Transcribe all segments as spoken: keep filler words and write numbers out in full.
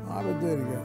ആ ബന്ധമായിരിക്കാം.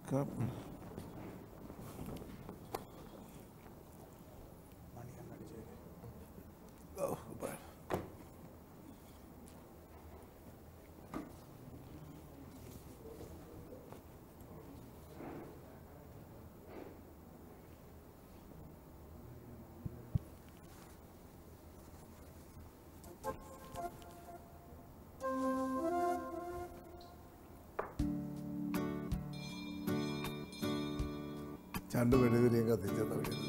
രണ്ട് മെഴുകുതിരിയും കത്തിച്ച് തുടങ്ങിയില്ല.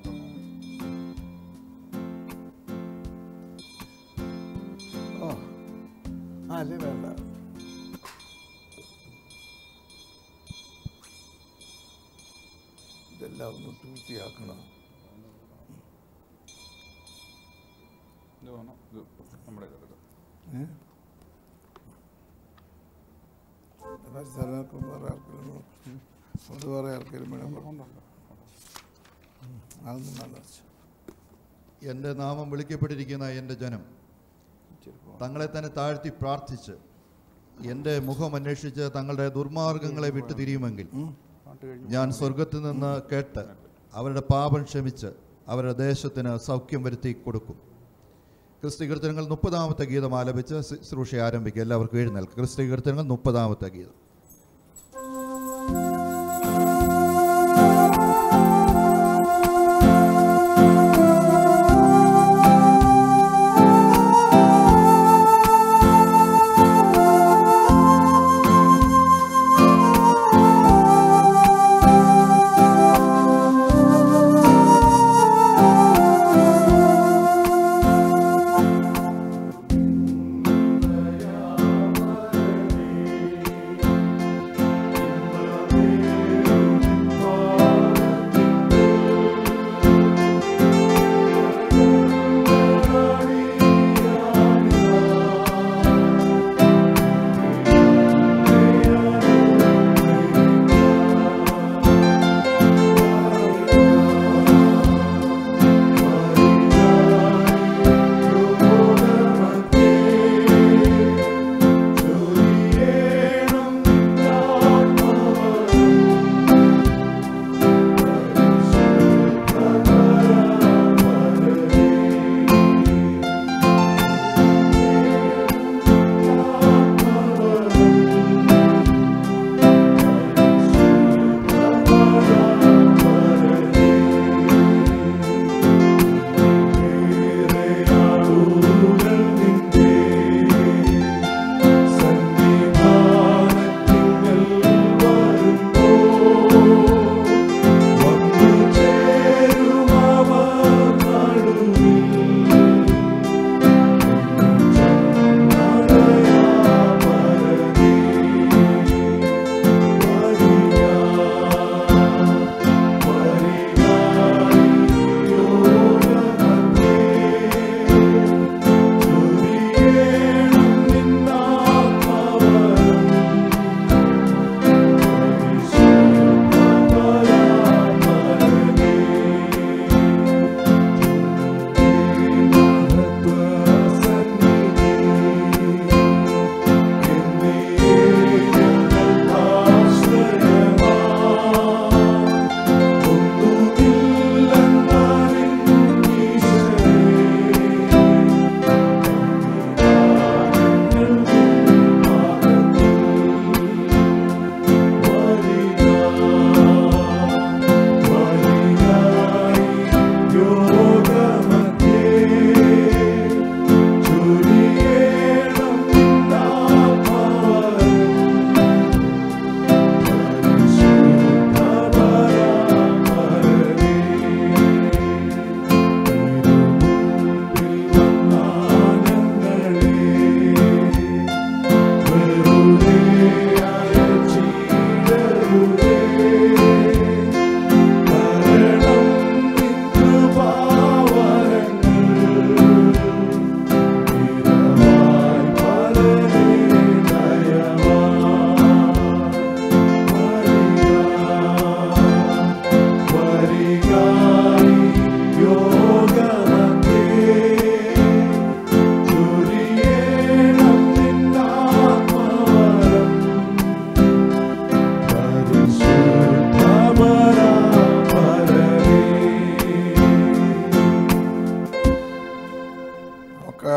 ഓ ആ അല്ലേ വേണ്ട. ഇതെല്ലാം ഒന്ന് തൂക്കിയാക്കണം. സ്ഥലം വേറെ ആർക്കെങ്കിലും അത് വേറെ ആർക്കെങ്കിലും വേണം. അതൊന്നും നല്ല. എൻ്റെ നാമം വിളിക്കപ്പെട്ടിരിക്കുന്ന എൻ്റെ ജനം തങ്ങളെ തന്നെ താഴ്ത്തി പ്രാർത്ഥിച്ച് എൻ്റെ മുഖം അന്വേഷിച്ച് തങ്ങളുടെ ദുർമാർഗങ്ങളെ വിട്ടുതിരിയുമെങ്കിൽ ഞാൻ സ്വർഗത്തിൽ നിന്ന് കേട്ട് അവരുടെ പാപം ക്ഷമിച്ച് അവരുടെ ദേശത്തിന് സൗഖ്യം വരുത്തി കൊടുക്കും. ക്രിസ്തു കീർത്തനങ്ങൾ മുപ്പതാമത്തെ ഗീതം ആലപിച്ച് ശുശ്രൂഷ ആരംഭിക്കുക. എല്ലാവർക്കും എഴുന്നേൽക്കുക. ക്രിസ്തു കീർത്തനങ്ങൾ മുപ്പതാമത്തെ ഗീതം. Thank you.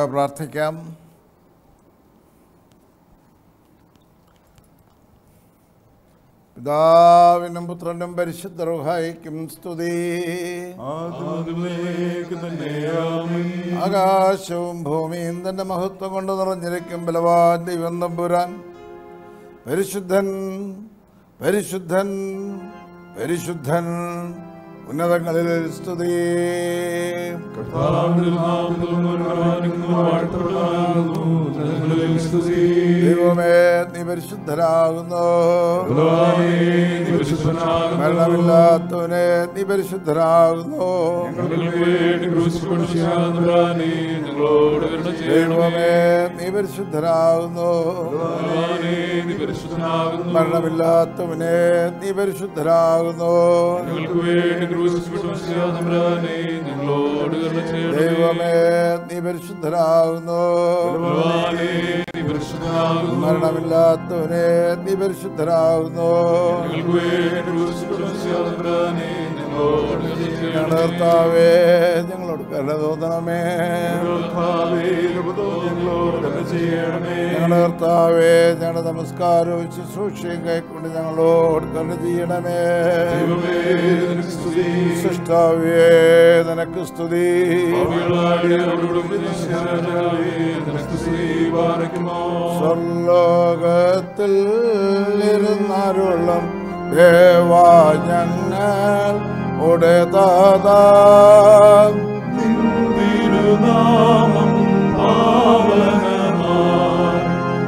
പ്രാർത്ഥിക്കാം. പിതാവിനും പുത്രനും പരിശുദ്ധ റൂഹായിക്കും സ്തുതി. ആകാശവും ഭൂമിയും തന്റെ മഹത്വം കൊണ്ട് നിറഞ്ഞിരിക്കും ബലവാൻ ദൈവം തമ്പുരാൻ. പരിശുദ്ധൻ പരിശുദ്ധൻ പരിശുദ്ധൻ ഉന്നതങ്ങളിൽ സ്തുതി. ദൈവമേ നീ പരിശുദ്ധനാകുന്നു. മരണമില്ലാത്തവനെ നീ പരിശുദ്ധനാകുന്നു. ദൈവമേ നീ പരിശുദ്ധനാകുന്നു. മരണമില്ലാത്തവനെ നീ പരിശുദ്ധനാകുന്നു. ദൈവമേ നീ പരിശുദ്ധനാകുന്നു. മരണമില്ലാത്തവനെ നീ പരിശുദ്ധനാകുന്നു. ഞങ്ങളുടെ കർത്താവേ ഞങ്ങളോട് കരുണ തോന്നണമേ. ഞങ്ങളുടെ കർത്താവേ ഞങ്ങളുടെ നമസ്കാരവും ശുശ്രൂഷയും കൈക്കൊണ്ട് ഞങ്ങളോട് കരുണ ചെയ്യണമേ. സൃഷ്ടാവേ നിനക്ക് സ്തുതി. സ്വർലോകത്തിൽ ഇരുന്നരുളും ദേവാ ഞങ്ങൾ ഉടതാതാം തിരുനാമം പാവനമായി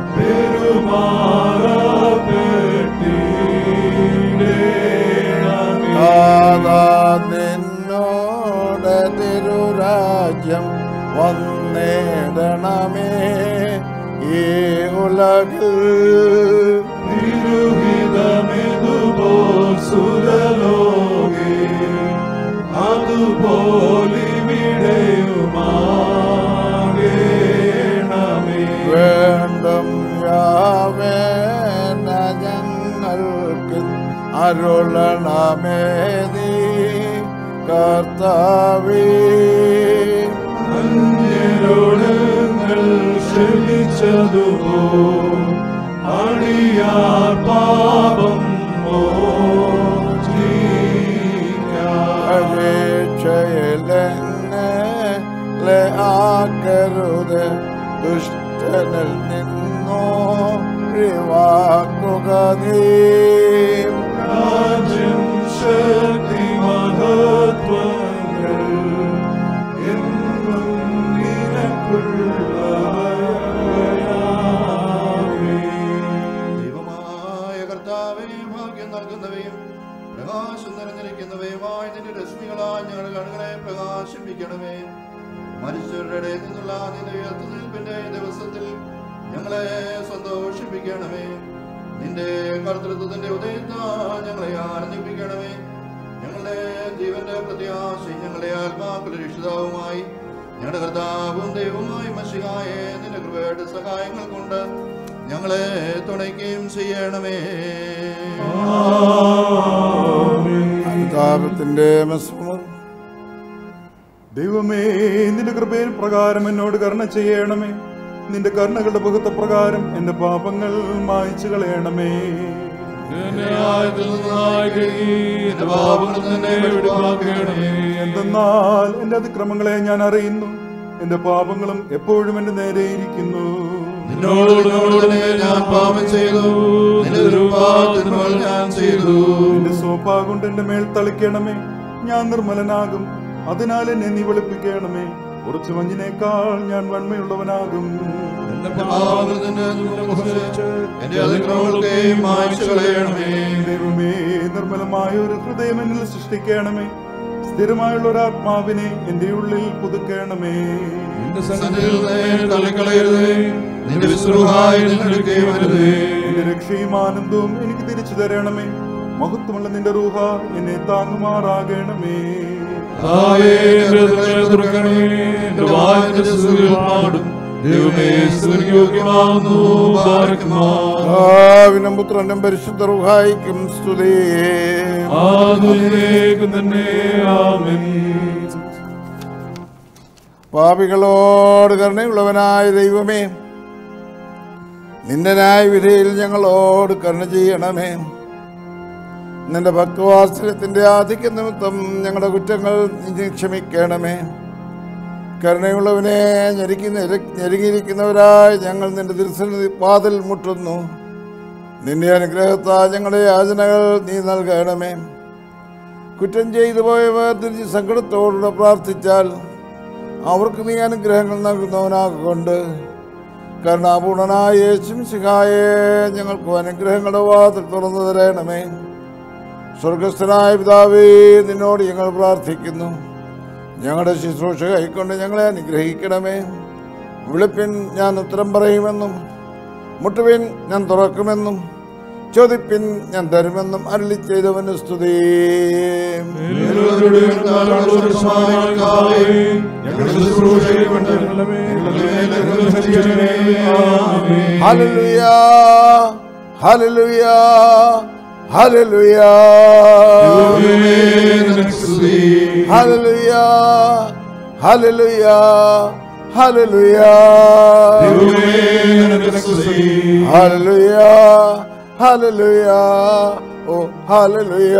പെരുമാറപ്പെട്ടിടേണമേ. താതാ നിന്നോട് തിരുരാജ്യം വന്നിടണമേ. ഈ ഉലകിൽ തിരുഹിതമിതുപോൽ സുരലോകേ അതുപോലിവിടെയുമാകേണമേ. വേണ്ടും യാവേന ഞങ്ങൾക്ക് അരുളണമേ നീ കർത്താവേ. അന്യരോടങ്ങൾ ക്ഷമിച്ചതുപോ അടിയാർ പാപം പരീക്ഷയിലെന്നെ ആക്കരുത്. ദുഷ്ടനിൽ നിന്നോ ഒഴിവാക്കുക നീ. രാജ്യം ശക്തി മഹത്വങ്ങൾ എന്നും നിനക്കുള്ളവയാവേ. ദൈവമായ കർത്താവേ ഭാഗ്യം നൽകുന്നവയും പ്രകാശം നിറഞ്ഞിരിക്കുന്നവയുമായ നിന്റെ രശ്മികളാൽ ഞങ്ങളുടെ കണ്ണുകളെ പ്രകാശിപ്പിക്കണമേ. മനുഷ്യരുടെ ഇടയിൽ നിന്നുള്ള നിന്റെ ഉയർത്തുനിൽപ്പിന്റെ ദിവസത്തിൽ ഞങ്ങളെ സന്തോഷിപ്പിക്കണമേ. നിന്റെ കർത്തൃത്വത്തിന്റെ ഉദയത്താൽ ഞങ്ങളെ ആനന്ദിപ്പിക്കണമേ. ഞങ്ങളുടെ ജീവന്റെ പ്രത്യാശയും ഞങ്ങളുടെ ആത്മാക്കളുടെ രക്ഷിതാവുമായി ഞങ്ങളുടെ കർത്താവും ദൈവവുമായി മശിഹായെ നിന്റെ കൃപയുടെ സഹായങ്ങൾ കൊണ്ട് ഞങ്ങളെ തുണയ്ക്കുകയും ചെയ്യണമേ. അനുതാപത്തിന്റെ മസ്മർ. ദൈവമേ നിന്റെ കൃപയിൽ പ്രകാരം എന്നോട് കരുണ ചെയ്യണമേ. നിന്റെ കരുണകളുടെ ബഹുത്വ പ്രകാരം എന്റെ പാപങ്ങൾ മായ്ച്ചു കളയണമേ. എന്തെന്നാൽ എന്റെ അതിക്രമങ്ങളെ ഞാൻ അറിയുന്നു, എന്റെ പാപങ്ങളും എപ്പോഴും എന്റെ നേരെ ഇരിക്കുന്നു. നിന്റെ സോപ്പാ കൊണ്ട് എന്റെ മേൽ തളിക്കണമേ. ഞാൻ നിർമ്മലനാകും, അതിനാൽ എന്നെ നീ വെളുപ്പിക്കണമേ. കുറച്ചു മഞ്ഞിനേക്കാൾ ഞാൻ വന്മയുള്ളവനാകും. ദൈവമേ നിർമ്മലമായ ഒരു ഹൃദയം എന്നിൽ സൃഷ്ടിക്കണമേ. സ്ഥിരമായുള്ള ഒരു ആത്മാവിനെ എന്റെ ഉള്ളിൽ പുതുക്കണമേ. നിന്റെ രക്ഷയും ആനന്ദവും എനിക്ക് തിരിച്ചു തരണമേ. മഹത്വമുള്ള നിന്റെ റൂഹ എന്നെ താങ്ങുമാറാകണമേ. പിതാവിനും പുത്രനും പരിശുദ്ധ റൂഹായിക്കും സ്തുതി. പാപികളോട് കരുണയുള്ളവനായ ദൈവമേ, നിന്റെ ന്യായവിധിയിൽ ഞങ്ങളോട് കരുണ ചെയ്യണമേ. നിന്റെ ഭക്തവാത്സല്യത്തിന്റെ ആധിക്യ നിമിത്തം ഞങ്ങളുടെ കുറ്റങ്ങൾ നീ ക്ഷമിക്കണമേ. കരുണയുള്ളവനെ ഞെരുക്കി ഞെരുങ്ങിയിരിക്കുന്നവരായി ഞങ്ങൾ നിന്റെ തിരുസന്നിധി വാതിൽ മുട്ടുന്നു. നിന്റെ അനുഗ്രഹത്താൽ ഞങ്ങളുടെ യാചനകൾ നീ നൽകണമേ. കുറ്റം ചെയ്തു പോയവർ തിരിച്ച് സങ്കടത്തോടുകൂടെ പ്രാർത്ഥിച്ചാൽ അവർക്ക് നീ അനുഗ്രഹങ്ങൾ നൽകുന്നവനാകൊണ്ട് കരുണാപൂർണനായ യേശുമിശിഹായേ, ഞങ്ങൾക്ക് അനുഗ്രഹങ്ങളുടെ വാതിൽ തുറന്നു തരണമേ. സ്വർഗസ്ഥനായ പിതാവേ, നിന്നോട് ഞങ്ങൾ പ്രാർത്ഥിക്കുന്നു. ഞങ്ങളുടെ ശുശ്രൂഷ കൈക്കൊണ്ട് ഞങ്ങളെ അനുഗ്രഹിക്കണമേ. വിളിപ്പിൻ, ഞാൻ ഉത്തരം പറയുമെന്നും മുട്ടുവിൻ, ഞാൻ തുറക്കുമെന്നും ചോദിപ്പിൻ, ഞാൻ തരുമെന്നും അരുളി ചെയ്തവന് സ്തുതി. ഹല്ലേലൂയ, ഹല്ലേലൂയ, ഹല്ലേലൂയ, ഹല്ലേലൂയ, ഹല്ലേലൂയ, ഹല്ലേലൂയ, ഹല്ലേലൂയ, ഹല്ലേലൂയ, ഓ ഹല്ലേലൂയ.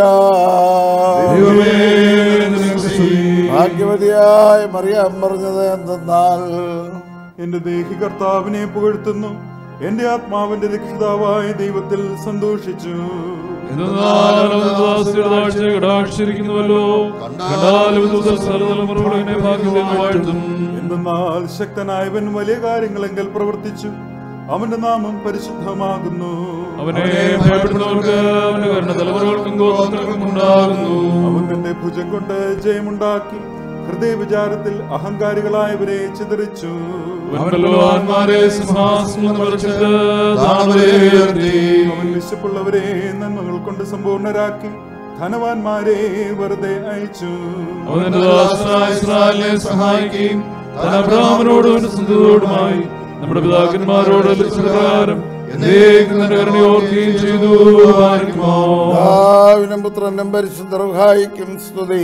ഭാഗ്യവതിയായ മറിയാം പറഞ്ഞത് എന്തെന്നാൽ, എന്റെ ദേഹി കർത്താവിനെ പുകഴ്ത്തുന്നു, എന്റെ ആത്മാവിന്റെ രക്ഷിതാവായ ദൈവത്തിൽ സന്തോഷിച്ചു. എന്തെന്നാൽ ശക്തനായവൻ വലിയ കാര്യങ്ങളെങ്കിൽ പ്രവർത്തിച്ചു, അവന്റെ നാമം പരിശുദ്ധമാകുന്നു. അവനെ ഭയപ്പെടുന്നവർക്ക് അവന്റെ കരുണ തലമുറകൾക്കും ഗോത്രങ്ങൾക്കും ഉണ്ടാകുന്നു. അവൻ തന്റെ ഭുജം കൊണ്ട് ജയമുണ്ടാക്കി ഹൃദയവിചാരത്തിൽ അഹങ്കാരികളായവരെ ചിതറിച്ചു. അവൻ വിശപ്പുള്ളവരെ നന്മകൾ കൊണ്ട് സമ്പൂർണരാക്കി ധനവാന്മാരെ വെറുതെ അയച്ചു. ഇസ്രായേലിനെ സഹായിക്കുകയും അബ്രഹാമിനോടും സന്തതിയോടുമായി നമ്മുടെ പിതാക്കന്മാരോട് പ്രകാരം കരുണയോർക്കുകയും ചെയ്തു. പിതാവിനും പുത്രനും പരിശുദ്ധ റൂഹായിക്കും സ്തുതി.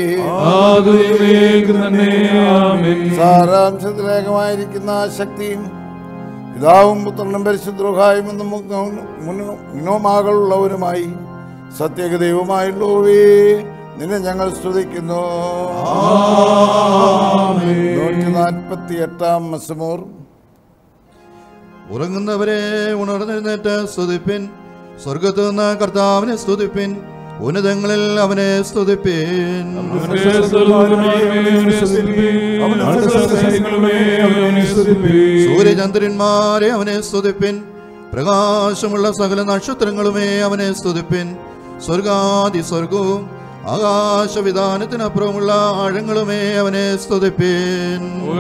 സാരാംശത്തിലേകമായിരിക്കുന്ന ശക്തിയും പിതാവും പുത്രനും പരിശുദ്ധ റൂഹായും എന്നും മുന്നോമാകളുള്ളവരുമായി സത്യദൈവമായുള്ളവേ, നിന്നെ ഞങ്ങൾ സ്തുതിക്കുന്നു. നൂറ്റി നാൽപ്പത്തി എട്ടാം മസ്മൂർ. ഉറങ്ങുന്നവരെ ഉണർന്നെഴുന്നേറ്റ് സ്തുതിപ്പിൻ, സ്വർഗത്തു നിന്ന് കർത്താവിനെ സ്തുതിപ്പിൻ, ഉന്നതങ്ങളിൽ അവനെ സ്തുതിപ്പിൻ. സൂര്യചന്ദ്രന്മാരെ അവനെ സ്തുതിപ്പിൻ, പ്രകാശമുള്ള സകല നക്ഷത്രങ്ങളുമേ അവനെ സ്തുതിപ്പിൻ. സ്വർഗാദി സ്വർഗവും ആകാശവിധാനത്തിനപ്പുറമുള്ള ആഴങ്ങളുമേ അവനെ സ്തുതിപ്പിൻ.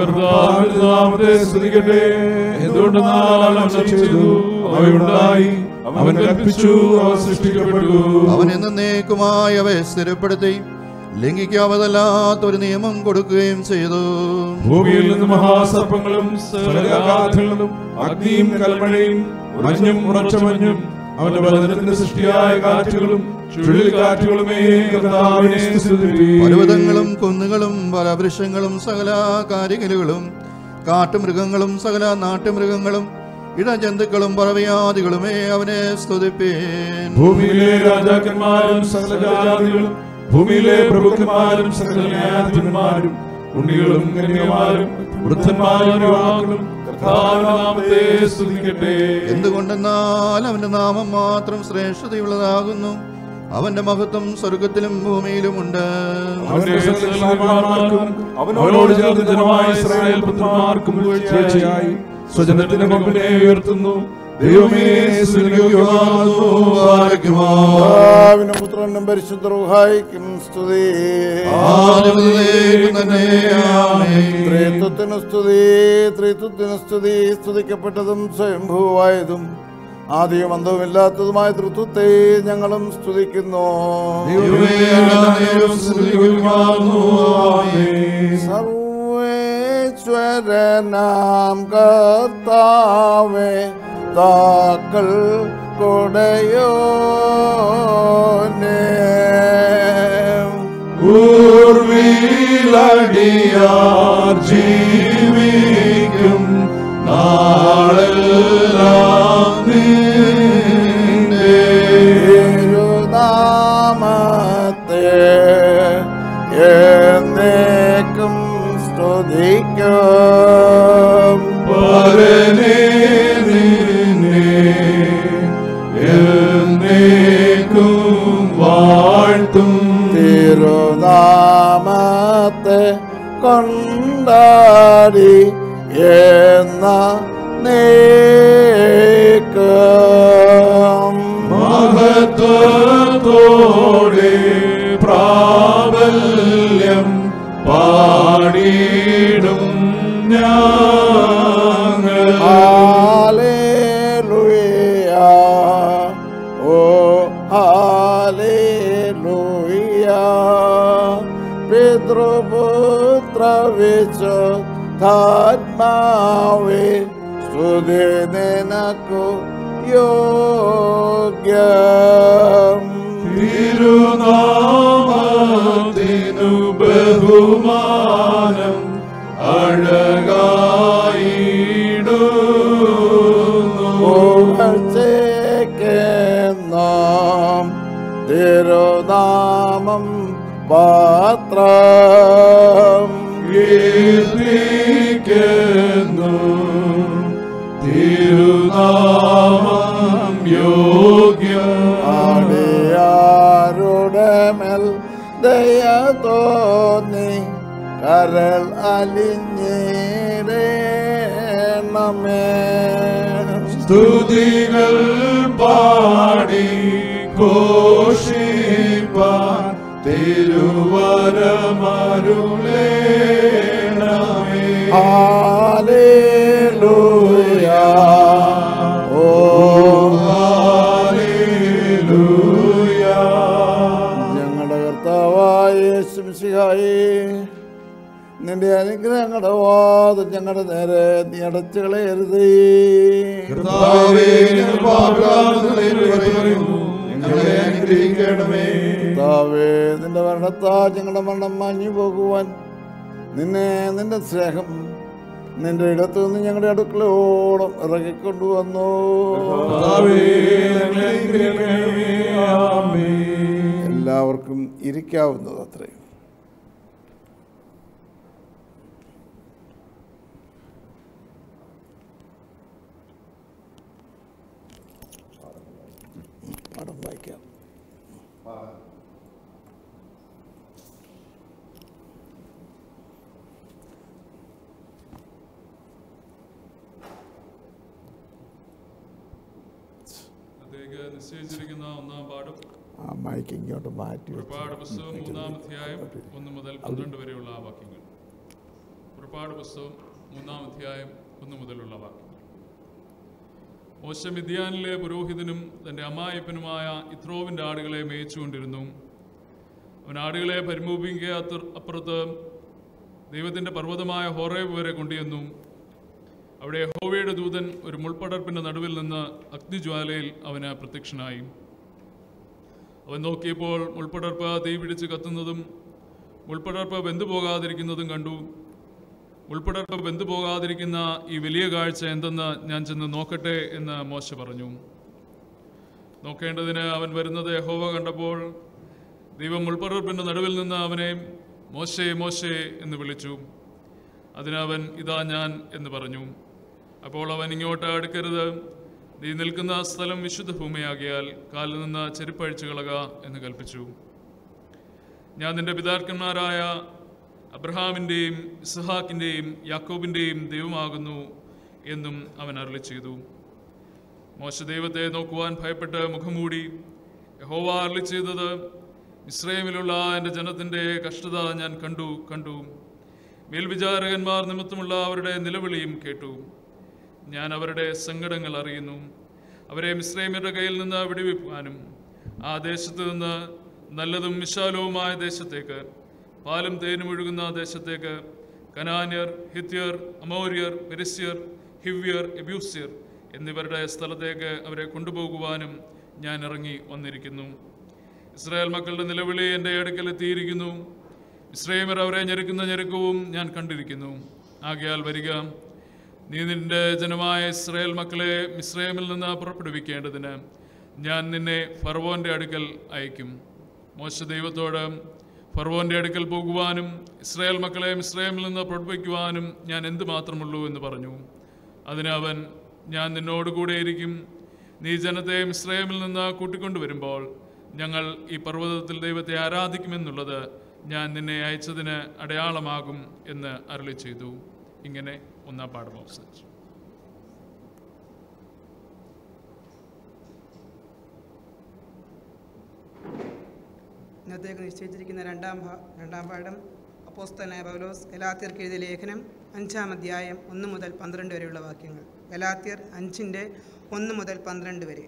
അവൻ എന്നേക്കുമായി അവയെ സ്ഥിരപ്പെടുത്തി ലംഘിക്കാവതല്ലാത്ത ഒരു നിയമം കൊടുക്കുകയും ചെയ്തു. ഭൂമിയിൽ നിന്ന് മഹാസർപ്പങ്ങളും അഗ്നിയും കൽമഴയും മഞ്ഞും ഉറച്ച മഞ്ഞും അവന്റെ വചനത്തിന്റെ സൃഷ്ടിയായ കാറ്റുകളും ചുഴലിക്കാറ്റുകളുമേ കർത്താവിനെ സ്തുതിപ്പിൻ. പർവ്വതങ്ങളും കുന്നുകളും ഫലവൃക്ഷങ്ങളും സകല കാരികലുകളും കാട്ടുമൃഗങ്ങളും സകല നാട്ടുമൃഗങ്ങളും ഇടജന്തുക്കളും പറവയാദികളുമേ അവനെ സ്തുതിപ്പിൻ. ഭൂമിയിലെ രാജാക്കന്മാരും സകല ജാതികളും ഭൂമിയിലെ പ്രഭുക്കന്മാരും സകല ന്യായാധിപന്മാരും ഉണ്ണികളും കന്യകമാരും വൃദ്ധന്മാരും യുവാക്കളും കർത്താവിന്റെ സ്തുതിക്കട്ടെ. എന്തുകൊണ്ടെന്നാൽ അവന്റെ നാമം മാത്രം ശ്രേഷ്ഠതയുള്ളതാകുന്നു, അവന്റെ മഹത്വം സ്വർഗത്തിലും ഭൂമിയിലുമുണ്ട്. അവനോട് ചേർന്ന് ജനമായ ഇസ്രായേൽ പുത്രന്മാർക്കും സ്വേച്ഛയായി സ്വജനത്തിന്റെ മുമ്പിനെ ഉയർത്തുന്നു. ദൈവമേ പിതാവിനും പുത്രനും പരിശുദ്ധ റൂഹായിക്കും സ്തുതി. ത്രിത്വത്തിനു സ്തുതി, ത്രിത്വത്തിനു സ്തുതി. സ്തുതിക്കപ്പെട്ടതും സ്വയംഭൂവായതും ആദ്യം അന്തവുമില്ലാത്തതുമായ തൃത്വത്തെ ഞങ്ങളും സ്തുതിക്കുന്നു. സർവേശ്വരനാം കർത്താവേ, താക്കൾ കൊടയോനേ, ൂർവില അടിയാർ ജീവിക്കും നാളെല്ലാം നിന്റെ തിരുനാമത്തെ എന്നേക്കും സ്തുതിക്കും. പരനേ നിന്നെ എന്നേക്കും വാഴ്ത്തും. തിരുനാമത്തെ കൊണ്ടാടി എന്ന നീക്കം മഹത്വത്തോടെ പ്രാബല്യം പാടിയിടും ഞങ്ങൾ. ഹല്ലേലൂയ, ഓ ഹല്ലേലൂയ. പിതൃപുത്ര വിശുദ്ധാത്മാവേ സ്തുതി നിനക്കു യോഗ്യം. തിരുനാമത്തിനു ബഹുമാനം അഴകായിടുന്നു. പുകഴ്ചയ്ക്കെന്നും തിരുനാമം പാത്രം കീർത്തിക്കുന്നു. തിരുനാമം യോഗ്യം. അടിയാരുടെ മേൽ ദയ തോന്നി കരൾ അലിഞ്ഞിടേണമേ. സ്തുതികൾ പാടി ഘോഷിപ്പാൻ തിരുവരമരുളേണമേ. ഹല്ലേലൂയ, ഓ ഹല്ലേലൂയ. ഞങ്ങളുടെ കർത്താവായ യേശു മിശിഹായേ, നിന്റെ അനുഗ്രഹങ്ങളുടെ വാതിൽ ഞങ്ങളുടെ നേരെ നീ അടച്ചു കളയരുതേ. കർത്താവേ, ഞങ്ങൾ പാപികളാകുന്നതിന് പറയുന്നു, ഞങ്ങളെ അനുഗ്രഹിക്കണമേ. കർത്താവേ, നിന്റെ മരണത്താൽ ഞങ്ങളുടെ മരണം മാഞ്ഞു പോകുവാൻ നിന്നെ നിന്റെ സ്നേഹം നിന്റെ ഇടത്തു നിന്ന് ഞങ്ങളുടെ അടുക്കളയോളം ഇറങ്ങിക്കൊണ്ടുവന്നു. കർത്താവേ, ഞങ്ങളെ അനുഗ്രഹിക്കണമേ. ആമേൻ. എല്ലാവർക്കും ഇരിക്കാവുന്നത് അത്രയും. പടം വായിക്കാം. നിശ്ചയിച്ചിരിക്കുന്ന ഒന്നാം പാഠം ആ മൈക്ക് ഇങ്ങോട്ട് മാറ്റി പുറപ്പാട് പുസ്തകം മൂന്നാം അധ്യായം ഒന്ന് മുതൽ പന്ത്രണ്ട് വരെയുള്ള വാക്യങ്ങൾ. പുറപ്പാട് പുസ്തകം മൂന്നാം അധ്യായം ഒന്ന് മുതലുള്ള വാക്യങ്ങൾ. മോശ മിദ്യാനിലെ പുരോഹിതനും തൻ്റെ അമ്മായിപ്പനുമായ ഇത്രോവിൻ്റെ ആടുകളെ മേയിച്ചുകൊണ്ടിരുന്നു. അവൻ ആടുകളെ പരിമൂപിക്കാത്ത അപ്പുറത്ത് ദൈവത്തിൻ്റെ പർവ്വതമായ ഹോറേബ് വരെ കൊണ്ടുവന്നു. അവിടെ യഹോവയുടെ ദൂതൻ ഒരു മുൾപ്പടർപ്പിൻ്റെ നടുവിൽ നിന്ന് അഗ്നിജ്വാലയിൽ അവന് പ്രത്യക്ഷനായി. അവൻ നോക്കിയപ്പോൾ മുൾപ്പടർപ്പ് തീ പിടിച്ച് കത്തുന്നതും മുൾപ്പടർപ്പ് വെന്തുപോകാതിരിക്കുന്നതും കണ്ടു. മുൾപ്പടർപ്പ് വെന്തുപോകാതിരിക്കുന്ന ഈ വലിയ കാഴ്ച എന്തെന്ന് ഞാൻ ചെന്ന് നോക്കട്ടെ എന്ന് മോശ പറഞ്ഞു. നോക്കേണ്ടതിന് അവൻ വരുന്നത് യഹോവ കണ്ടപ്പോൾ ദൈവം മുൾപ്പടർപ്പിൻ്റെ നടുവിൽ നിന്ന് അവനെ മോശേ മോശേ എന്ന് വിളിച്ചു. അതിനവൻ ഇതാ ഞാൻ എന്ന് പറഞ്ഞു. അപ്പോൾ അവൻ ഇങ്ങോട്ട് അടുക്കരുത്, നീ നിൽക്കുന്ന സ്ഥലം വിശുദ്ധ ഭൂമിയാകിയാൽ കാലിൽ നിന്ന് ചെരുപ്പഴിച്ചു കളക എന്ന് കൽപ്പിച്ചു. ഞാൻ നിന്റെ പിതാക്കന്മാരായ അബ്രഹാമിൻ്റെയും ഇസ്ഹാക്കിൻ്റെയും യാക്കോബിൻ്റെയും ദൈവമാകുന്നു എന്നും അവൻ അരുളി ചെയ്തു. മോശ ദൈവത്തെ നോക്കുവാൻ ഭയപ്പെട്ട് മുഖംമൂടി. യഹോവ അരുളി ചെയ്തത്, മിസ്രയീമിലുള്ള എൻ്റെ ജനത്തിൻ്റെ കഷ്ടത ഞാൻ കണ്ടു കണ്ടു മേൽവിചാരകന്മാർ നിമിത്തമുള്ള അവരുടെ നിലവിളിയും കേട്ടു. ഞാൻ അവരുടെ സങ്കടങ്ങൾ അറിയുന്നു. അവരെ മിസ്രയീമ്യരുടെ കയ്യിൽ നിന്ന് വിടുവിപ്പാനും ആ ദേശത്ത് നിന്ന് നല്ലതും വിശാലവുമായ ദേശത്തേക്ക്, പാലും തേനും ഒഴുകുന്ന ദേശത്തേക്ക്, കനാന്യർ, ഹിത്യർ, അമോര്യർ, പെരിസ്യർ, ഹിവ്യർ, എബ്യൂസ്യർ എന്നിവരുടെ സ്ഥലത്തേക്ക് അവരെ കൊണ്ടുപോകുവാനും ഞാൻ ഇറങ്ങി വന്നിരിക്കുന്നു. ഇസ്രായേൽ മക്കളുടെ നിലവിളി എൻ്റെ അടുക്കൽ എത്തിയിരിക്കുന്നു. ഇസ്രായേൽ അവരെ ഞെരുക്കുന്ന ഞെരുക്കവും ഞാൻ കണ്ടിരിക്കുന്നു. ആകയാൽ വരിക, നീ നിന്റെ ജനമായ ഇസ്രായേൽ മക്കളെ മിസ്രയീമിൽ നിന്ന് പുറപ്പെടുവിക്കേണ്ടതിന് ഞാൻ നിന്നെ ഫറവോൻ്റെ അടുക്കൽ അയക്കും. മോശ ദൈവത്തോട്, ഫറവോൻ്റെ അടുക്കൽ പോകുവാനും ഇസ്രായേൽ മക്കളെ മിസ്രയീമിൽ നിന്ന് പുറപ്പെടുവിക്കുവാനും ഞാൻ എന്തുമാത്രമുള്ളൂ എന്ന് പറഞ്ഞു. അതിന് അവൻ, ഞാൻ നിന്നോട് കൂടെയിരിക്കും. നീ ജനത്തെ മിസ്രയീമിൽ നിന്ന് കൂട്ടിക്കൊണ്ടുവരുമ്പോൾ ഞങ്ങൾ ഈ പർവ്വതത്തിൽ ദൈവത്തെ ആരാധിക്കുമെന്നുള്ളത് ഞാൻ നിന്നെ അയച്ചതിന് അടയാളമാകും എന്ന് അരുളി ചെയ്തു. ഇങ്ങനെ ഒന്നാം പാഠം അവസാനിച്ചു. ഇന്നത്തേക്ക് നിശ്ചയിച്ചിരിക്കുന്ന രണ്ടാം രണ്ടാം പാഠം അപ്പോസ്തലനായ പൗലോസ് ഗലാത്യർക്ക് എഴുതിയ ലേഖനം അഞ്ചാം അധ്യായം ഒന്ന് മുതൽ പന്ത്രണ്ട് വരെയുള്ള വാക്യങ്ങൾ. ഗലാത്യർ അഞ്ചിൻ്റെ ഒന്ന് മുതൽ പന്ത്രണ്ട് വരെ.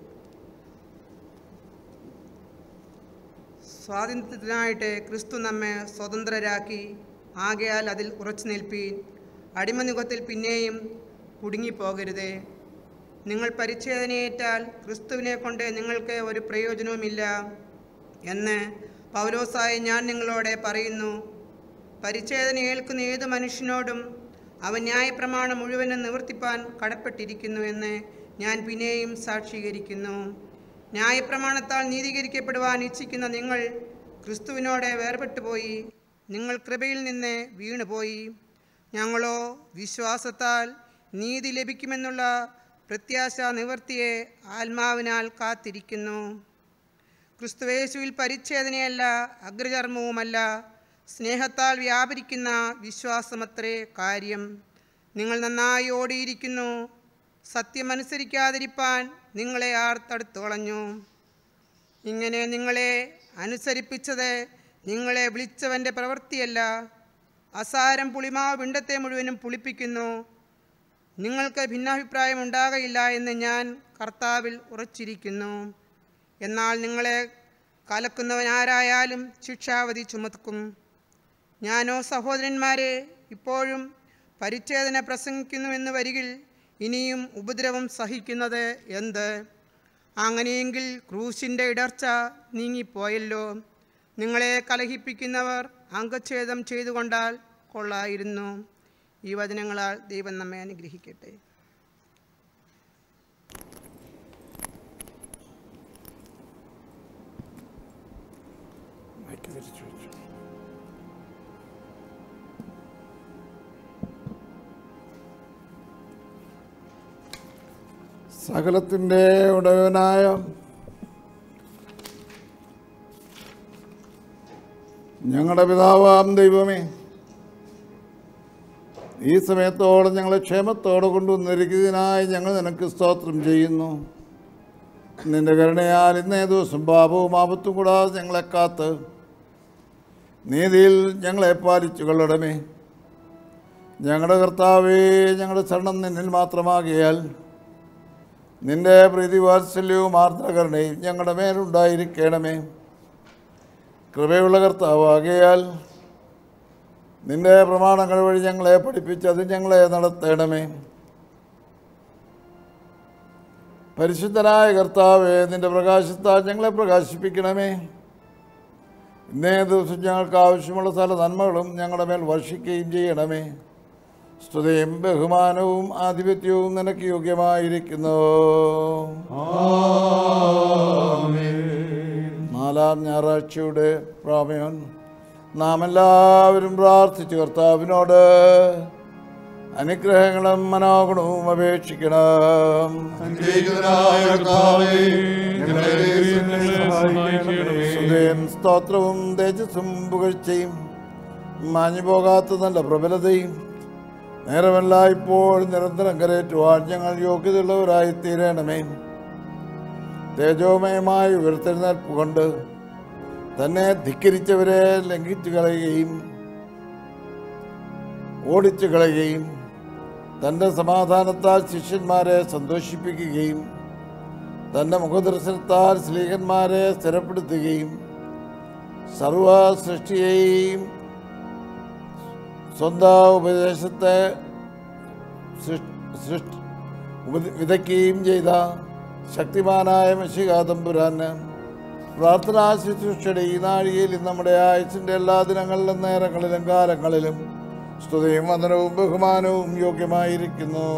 സ്വാതന്ത്ര്യത്തിനായിട്ട് ക്രിസ്തു നമ്മെ സ്വതന്ത്രരാക്കി. ആകയാൽ അതിൽ ഉറച്ചു നിൽപ്പീൻ. അടിമനുഖത്തിൽ പിന്നെയും കുടുങ്ങിപ്പോകരുതേ. നിങ്ങൾ പരിച്ഛേദനയേറ്റാൽ ക്രിസ്തുവിനെ കൊണ്ട് നിങ്ങൾക്ക് ഒരു പ്രയോജനവുമില്ല എന്ന് പൗലോസായി ഞാൻ നിങ്ങളോട് പറയുന്നു. പരിച്ഛേദന ഏൽക്കുന്ന ഏത് മനുഷ്യനോടും അവൻ ന്യായപ്രമാണം മുഴുവനും നിവർത്തിപ്പാൻ കടപ്പെട്ടിരിക്കുന്നു എന്ന് ഞാൻ പിന്നെയും സാക്ഷീകരിക്കുന്നു. ന്യായപ്രമാണത്താൽ നീതീകരിക്കപ്പെടുവാൻ ഇച്ഛിക്കുന്ന നിങ്ങൾ ക്രിസ്തുവിനോട് വേർപെട്ടുപോയി. നിങ്ങൾ കൃപയിൽ നിന്ന് വീണുപോയി. ഞങ്ങളോ വിശ്വാസത്താൽ നീതി ലഭിക്കുമെന്നുള്ള പ്രത്യാശ നിവർത്തിയെ ആത്മാവിനാൽ കാത്തിരിക്കുന്നു. ക്രിസ്തുയേശുവിൽ പരിച്ഛേദനയല്ല, അഗ്രചർമ്മവുമല്ല, സ്നേഹത്താൽ വ്യാപരിക്കുന്ന വിശ്വാസമത്രേ കാര്യം. നിങ്ങൾ നന്നായി ഓടിയിരിക്കുന്നു. സത്യമനുസരിക്കാതിരിപ്പാൻ നിങ്ങളെ ആർ തടുത്തു കളഞ്ഞു? ഇങ്ങനെ നിങ്ങളെ അനുസരിപ്പിച്ചത് നിങ്ങളെ വിളിച്ചവൻ്റെ പ്രവൃത്തിയല്ല. അസാരം പുളിമാവ് പിണ്ടത്തെ മുഴുവനും പുളിപ്പിക്കുന്നു. നിങ്ങൾക്ക് ഭിന്നാഭിപ്രായം ഉണ്ടാകയില്ല എന്ന് ഞാൻ കർത്താവിൽ ഉറച്ചിരിക്കുന്നു. എന്നാൽ നിങ്ങളെ കലക്കുന്നവനാരായാലും ശിക്ഷാവധി ചുമത്തും. ഞാനോ സഹോദരന്മാരെ ഇപ്പോഴും പരിച്ഛേദന പ്രസംഗിക്കുന്നുവെന്ന് വരികിൽ ഇനിയും ഉപദ്രവം സഹിക്കുന്നത് എന്ത്? അങ്ങനെയെങ്കിൽ ക്രൂശിൻ്റെ ഇടർച്ച നീങ്ങിപ്പോയല്ലോ. നിങ്ങളെ കലഹിപ്പിക്കുന്നവർ അംഗച്ഛേദം ചെയ്തുകൊണ്ടാൽ കൊള്ളായിരുന്നു. ഈ വചനങ്ങളാൽ ദൈവം നമ്മെ അനുഗ്രഹിക്കട്ടെ. സകലത്തിൻ്റെ ഉടയവനായ ഞങ്ങളുടെ പിതാവാം ദൈവമേ, ഈ സമയത്തോടെ ഞങ്ങളെ ക്ഷേമത്തോടെ കൊണ്ടുവന്നിരിക്കുന്നതിനായി ഞങ്ങൾ നിനക്ക് സ്തോത്രം ചെയ്യുന്നു. നിന്റെ കരുണയാൽ ഇന്നേ ദിവസം പാപവും ആപത്തും കൂടാതെ ഞങ്ങളെ കാത്ത് നീതിയിൽ ഞങ്ങളെ പാലിച്ചു കൊള്ളണമേ. ഞങ്ങളുടെ കർത്താവേ, ഞങ്ങളുടെ ശരണം നിന്നിൽ മാത്രമാകിയാൽ നിന്റെ പ്രീതി വാത്സല്യവും ആർദ്രകരുണയും ഞങ്ങളുടെ മേലുണ്ടായിരിക്കണമേ. കൃപയുള്ള കർത്താവാകിയാൽ നിന്റെ പ്രമാണങ്ങൾ വഴി ഞങ്ങളെ പഠിപ്പിച്ച് അത് ഞങ്ങളെ നടത്തണമേ. പരിശുദ്ധനായ കർത്താവേ, നിന്റെ പ്രകാശത്താൽ ഞങ്ങളെ പ്രകാശിപ്പിക്കണമേ. ഇന്നേ ദിവസം ഞങ്ങൾക്ക് ആവശ്യമുള്ള സകല നന്മകളും ഞങ്ങളുടെ മേൽ വർഷിക്കുകയും ചെയ്യണമേ. സ്തുതിയും ബഹുമാനവും ആധിപത്യവും നിനക്ക് യോഗ്യമായിരിക്കുന്നു. നാലാം ഞായറാഴ്ചയുടെ പ്രാമേൺ നാം എല്ലാവരും പ്രാർത്ഥിച്ചു കർത്താവിനോട് അനുഗ്രഹങ്ങളും മനോഗുണവും അപേക്ഷിക്കണം. സ്തുതിയും സ്തോത്രവും തേജസ്സും പുകഴ്ചയും മാഞ്ഞു പോകാത്ത നല്ല പ്രബലതയും നേരമല്ല ഇപ്പോൾ നിരന്തരം കരയേറ്റുവാൻ ഞങ്ങൾ യോഗ്യതയുള്ളവരായി തീരണമേ. തേജോമയമായ ഉയർത്തെഴുന്നേൽപ്പ് കൊണ്ട് തന്നെ ധിക്കരിച്ചവരെ ലംഘിച്ചു കളയുകയും ഓടിച്ചു കളയുകയും തൻ്റെ സമാധാനത്താൽ ശിഷ്യന്മാരെ സന്തോഷിപ്പിക്കുകയും തൻ്റെ മുഖദർശനത്താൽ സ്ലീഹന്മാരെ സ്ഥിരപ്പെടുത്തുകയും സർവ സൃഷ്ടിയെയും സ്വന്തം ഉപദേശത്തെ വിതയ്ക്കുകയും ചെയ്ത ശക്തിമാനായ മിശിഹാ തമ്പുരാന് പ്രാർത്ഥനാ ശുശ്രൂഷയുടെ ഈ നാഴികയിൽ നമ്മുടെ ആയുസിൻ്റെ എല്ലാ ദിനങ്ങളിലും നേരങ്ങളിലും കാലങ്ങളിലും സ്തുതിയും വന്ദനവും ബഹുമാനവും യോഗ്യമായിരിക്കുന്നു.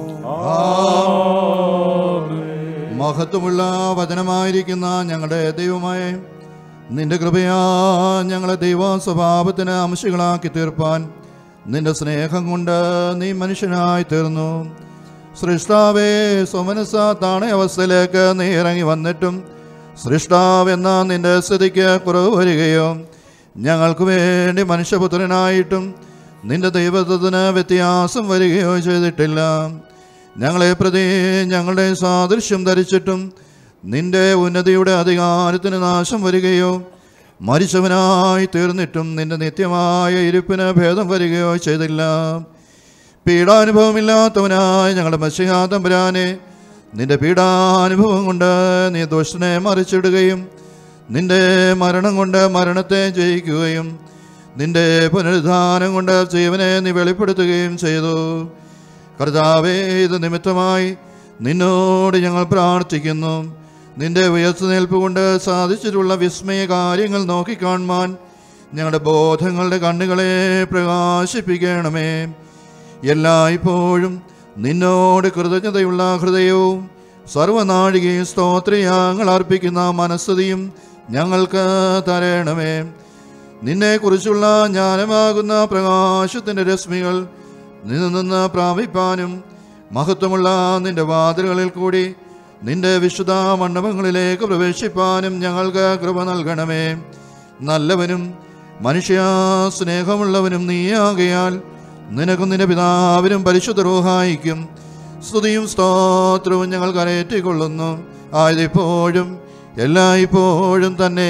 മഹത്വമുള്ള വചനമായിരിക്കുന്ന ഞങ്ങളുടെ ദൈവമായ നിന്റെ കൃപയാ ഞങ്ങളെ ദൈവ സ്വഭാവത്തിന് അംശങ്ങളാക്കി തീർപ്പാൻ നിന്റെ സ്നേഹം കൊണ്ട് നീ മനുഷ്യനായി തീർന്നു. സൃഷ്ടാവേ, സ്വമനസ താണ അവസ്ഥയിലേക്ക് നീ ഇറങ്ങി വന്നിട്ടും സൃഷ്ടാവ് എന്ന നിന്റെ സ്ഥിതിക്ക് കുറവ് വരികയോ ഞങ്ങൾക്ക് വേണ്ടി മനുഷ്യപുത്രനായിട്ടും നിന്റെ ദൈവത്വത്തിന് വ്യത്യാസം വരികയോ ചെയ്തിട്ടില്ല. ഞങ്ങളെ പ്രതി ഞങ്ങളുടെ സാദൃശ്യം ധരിച്ചിട്ടും നിന്റെ ഉന്നതിയുടെ അധികാരത്തിന് നാശം വരികയോ മരിച്ചവനായി തീർന്നിട്ടും നിന്റെ നിത്യമായ ഇരിപ്പിന് ഭേദം വരികയോ ചെയ്തില്ല. പീഡാനുഭവമില്ലാത്തവനായ ഞങ്ങളുടെ മശിഹാ തമ്പുരാനെ, നിന്റെ പീഡാനുഭവം കൊണ്ട് നീ ദുഷ്ടനെ മറിച്ചിടുകയും നിന്റെ മരണം കൊണ്ട് മരണത്തെ ജയിക്കുകയും നിന്റെ പുനരുദ്ധാനം കൊണ്ട് ജീവനെ നീ വെളിപ്പെടുത്തുകയും ചെയ്തു. കർത്താവേ, ഇത് നിമിത്തമായി നിന്നോട് ഞങ്ങൾ പ്രാർത്ഥിക്കുന്നു. നിന്റെ ഉയർത്തുനിൽപ്പ് കൊണ്ട് സാധിച്ചിട്ടുള്ള വിസ്മയ കാര്യങ്ങൾ നോക്കിക്കാണുവാൻ ഞങ്ങളുടെ ബോധങ്ങളുടെ കണ്ണുകളെ പ്രകാശിപ്പിക്കണമേ. എല്ലായ്പ്പോഴും നിന്നോട് കൃതജ്ഞതയുള്ള ഹൃദയവും സർവനാഴികയും സ്തോത്രയാങ്ങൾ അർപ്പിക്കുന്ന മനസ്സതിയും ഞങ്ങൾക്ക് തരണമേ. നിന്നെക്കുറിച്ചുള്ള ജ്ഞാനമാകുന്ന പ്രകാശത്തിൻ്റെ രശ്മികൾ നിന്നിൽ നിന്ന് പ്രാപിപ്പാനും മഹത്വമുള്ള നിന്റെ വാതിലുകളിൽ കൂടി നിന്റെ വിശുദ്ധ മണ്ഡപങ്ങളിലേക്ക് പ്രവേശിപ്പാനും ഞങ്ങൾക്ക് കൃപ നൽകണമേ. നല്ലവനും മനുഷ്യ സ്നേഹമുള്ളവനും നീയാകയാൽ നിനക്കും നിന്റെ പിതാവിനും പരിശുദ്ധ റൂഹായിക്കും സ്തുതിയും സ്തോത്രവും ഞങ്ങൾ കരയേറ്റിക്കൊള്ളുന്നു, ആയതിപ്പോഴും എല്ലായ്പ്പോഴും തന്നെ.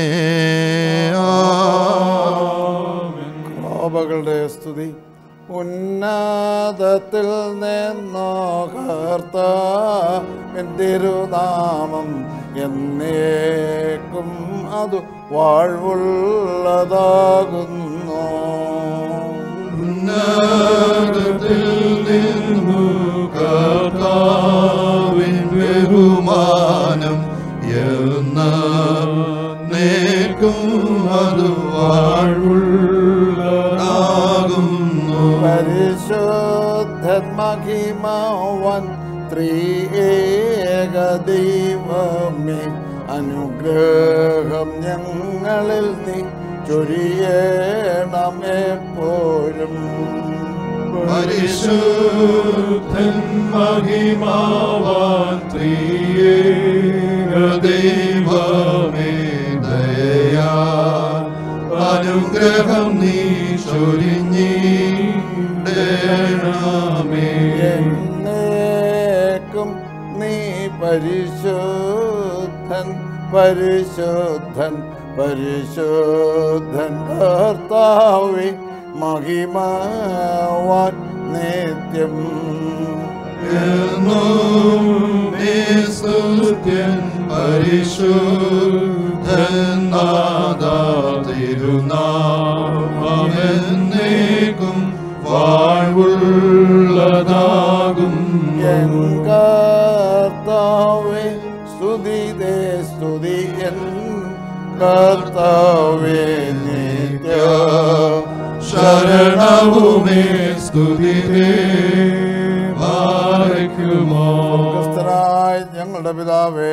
കളുടെ സ്തുതി ഉന്നതത്തിൽ നിന്നോ കർത്താവിൻ തിരുനാമം എന്നേക്കും അത് വാഴ്വുള്ളതാകുന്നു. ഉന്നതത്തിൽ നിന്നു കർത്താവിൻ ബഹുമാനം എന്നേക്കും അത് വാഴ്വുള്ളതാകുന്നു. പരിശുദ്ധൻ മഹിമാവൻ ത്രിയേക ദൈവമേ, അനുഗ്രഹം ഞങ്ങളിൽ നീ ചൊരിയണം എപ്പോഴും. പരിശുദ്ധൻ മഹിമാവാൻ ത്രിയേക ദൈവമേ, ദയയാ അനുഗ്രഹം നീ ചൊരിഞ്ഞിടണമേ. എന്നേക്കും നീ പരിശുദ്ധൻ പരിശുദ്ധൻ പരിശുദ്ധൻ കർത്താവേ, മഹിമാവാൻ നിത്യം. പരിശുദ്ധൻ നാഥാ തിരുനാമമെന്നേക്കും വാഴ്വുള്ളതാകും. എൻ കർത്താവേ സ്തുതി ദേ സ്തുതി, എൻ കർത്താവേ നിത്യ ശരണവുമേ സ്തുതി ഭാരയ്ക്കുമോ. ക്രിസ്തനായ ഞങ്ങളുടെ പിതാവേ,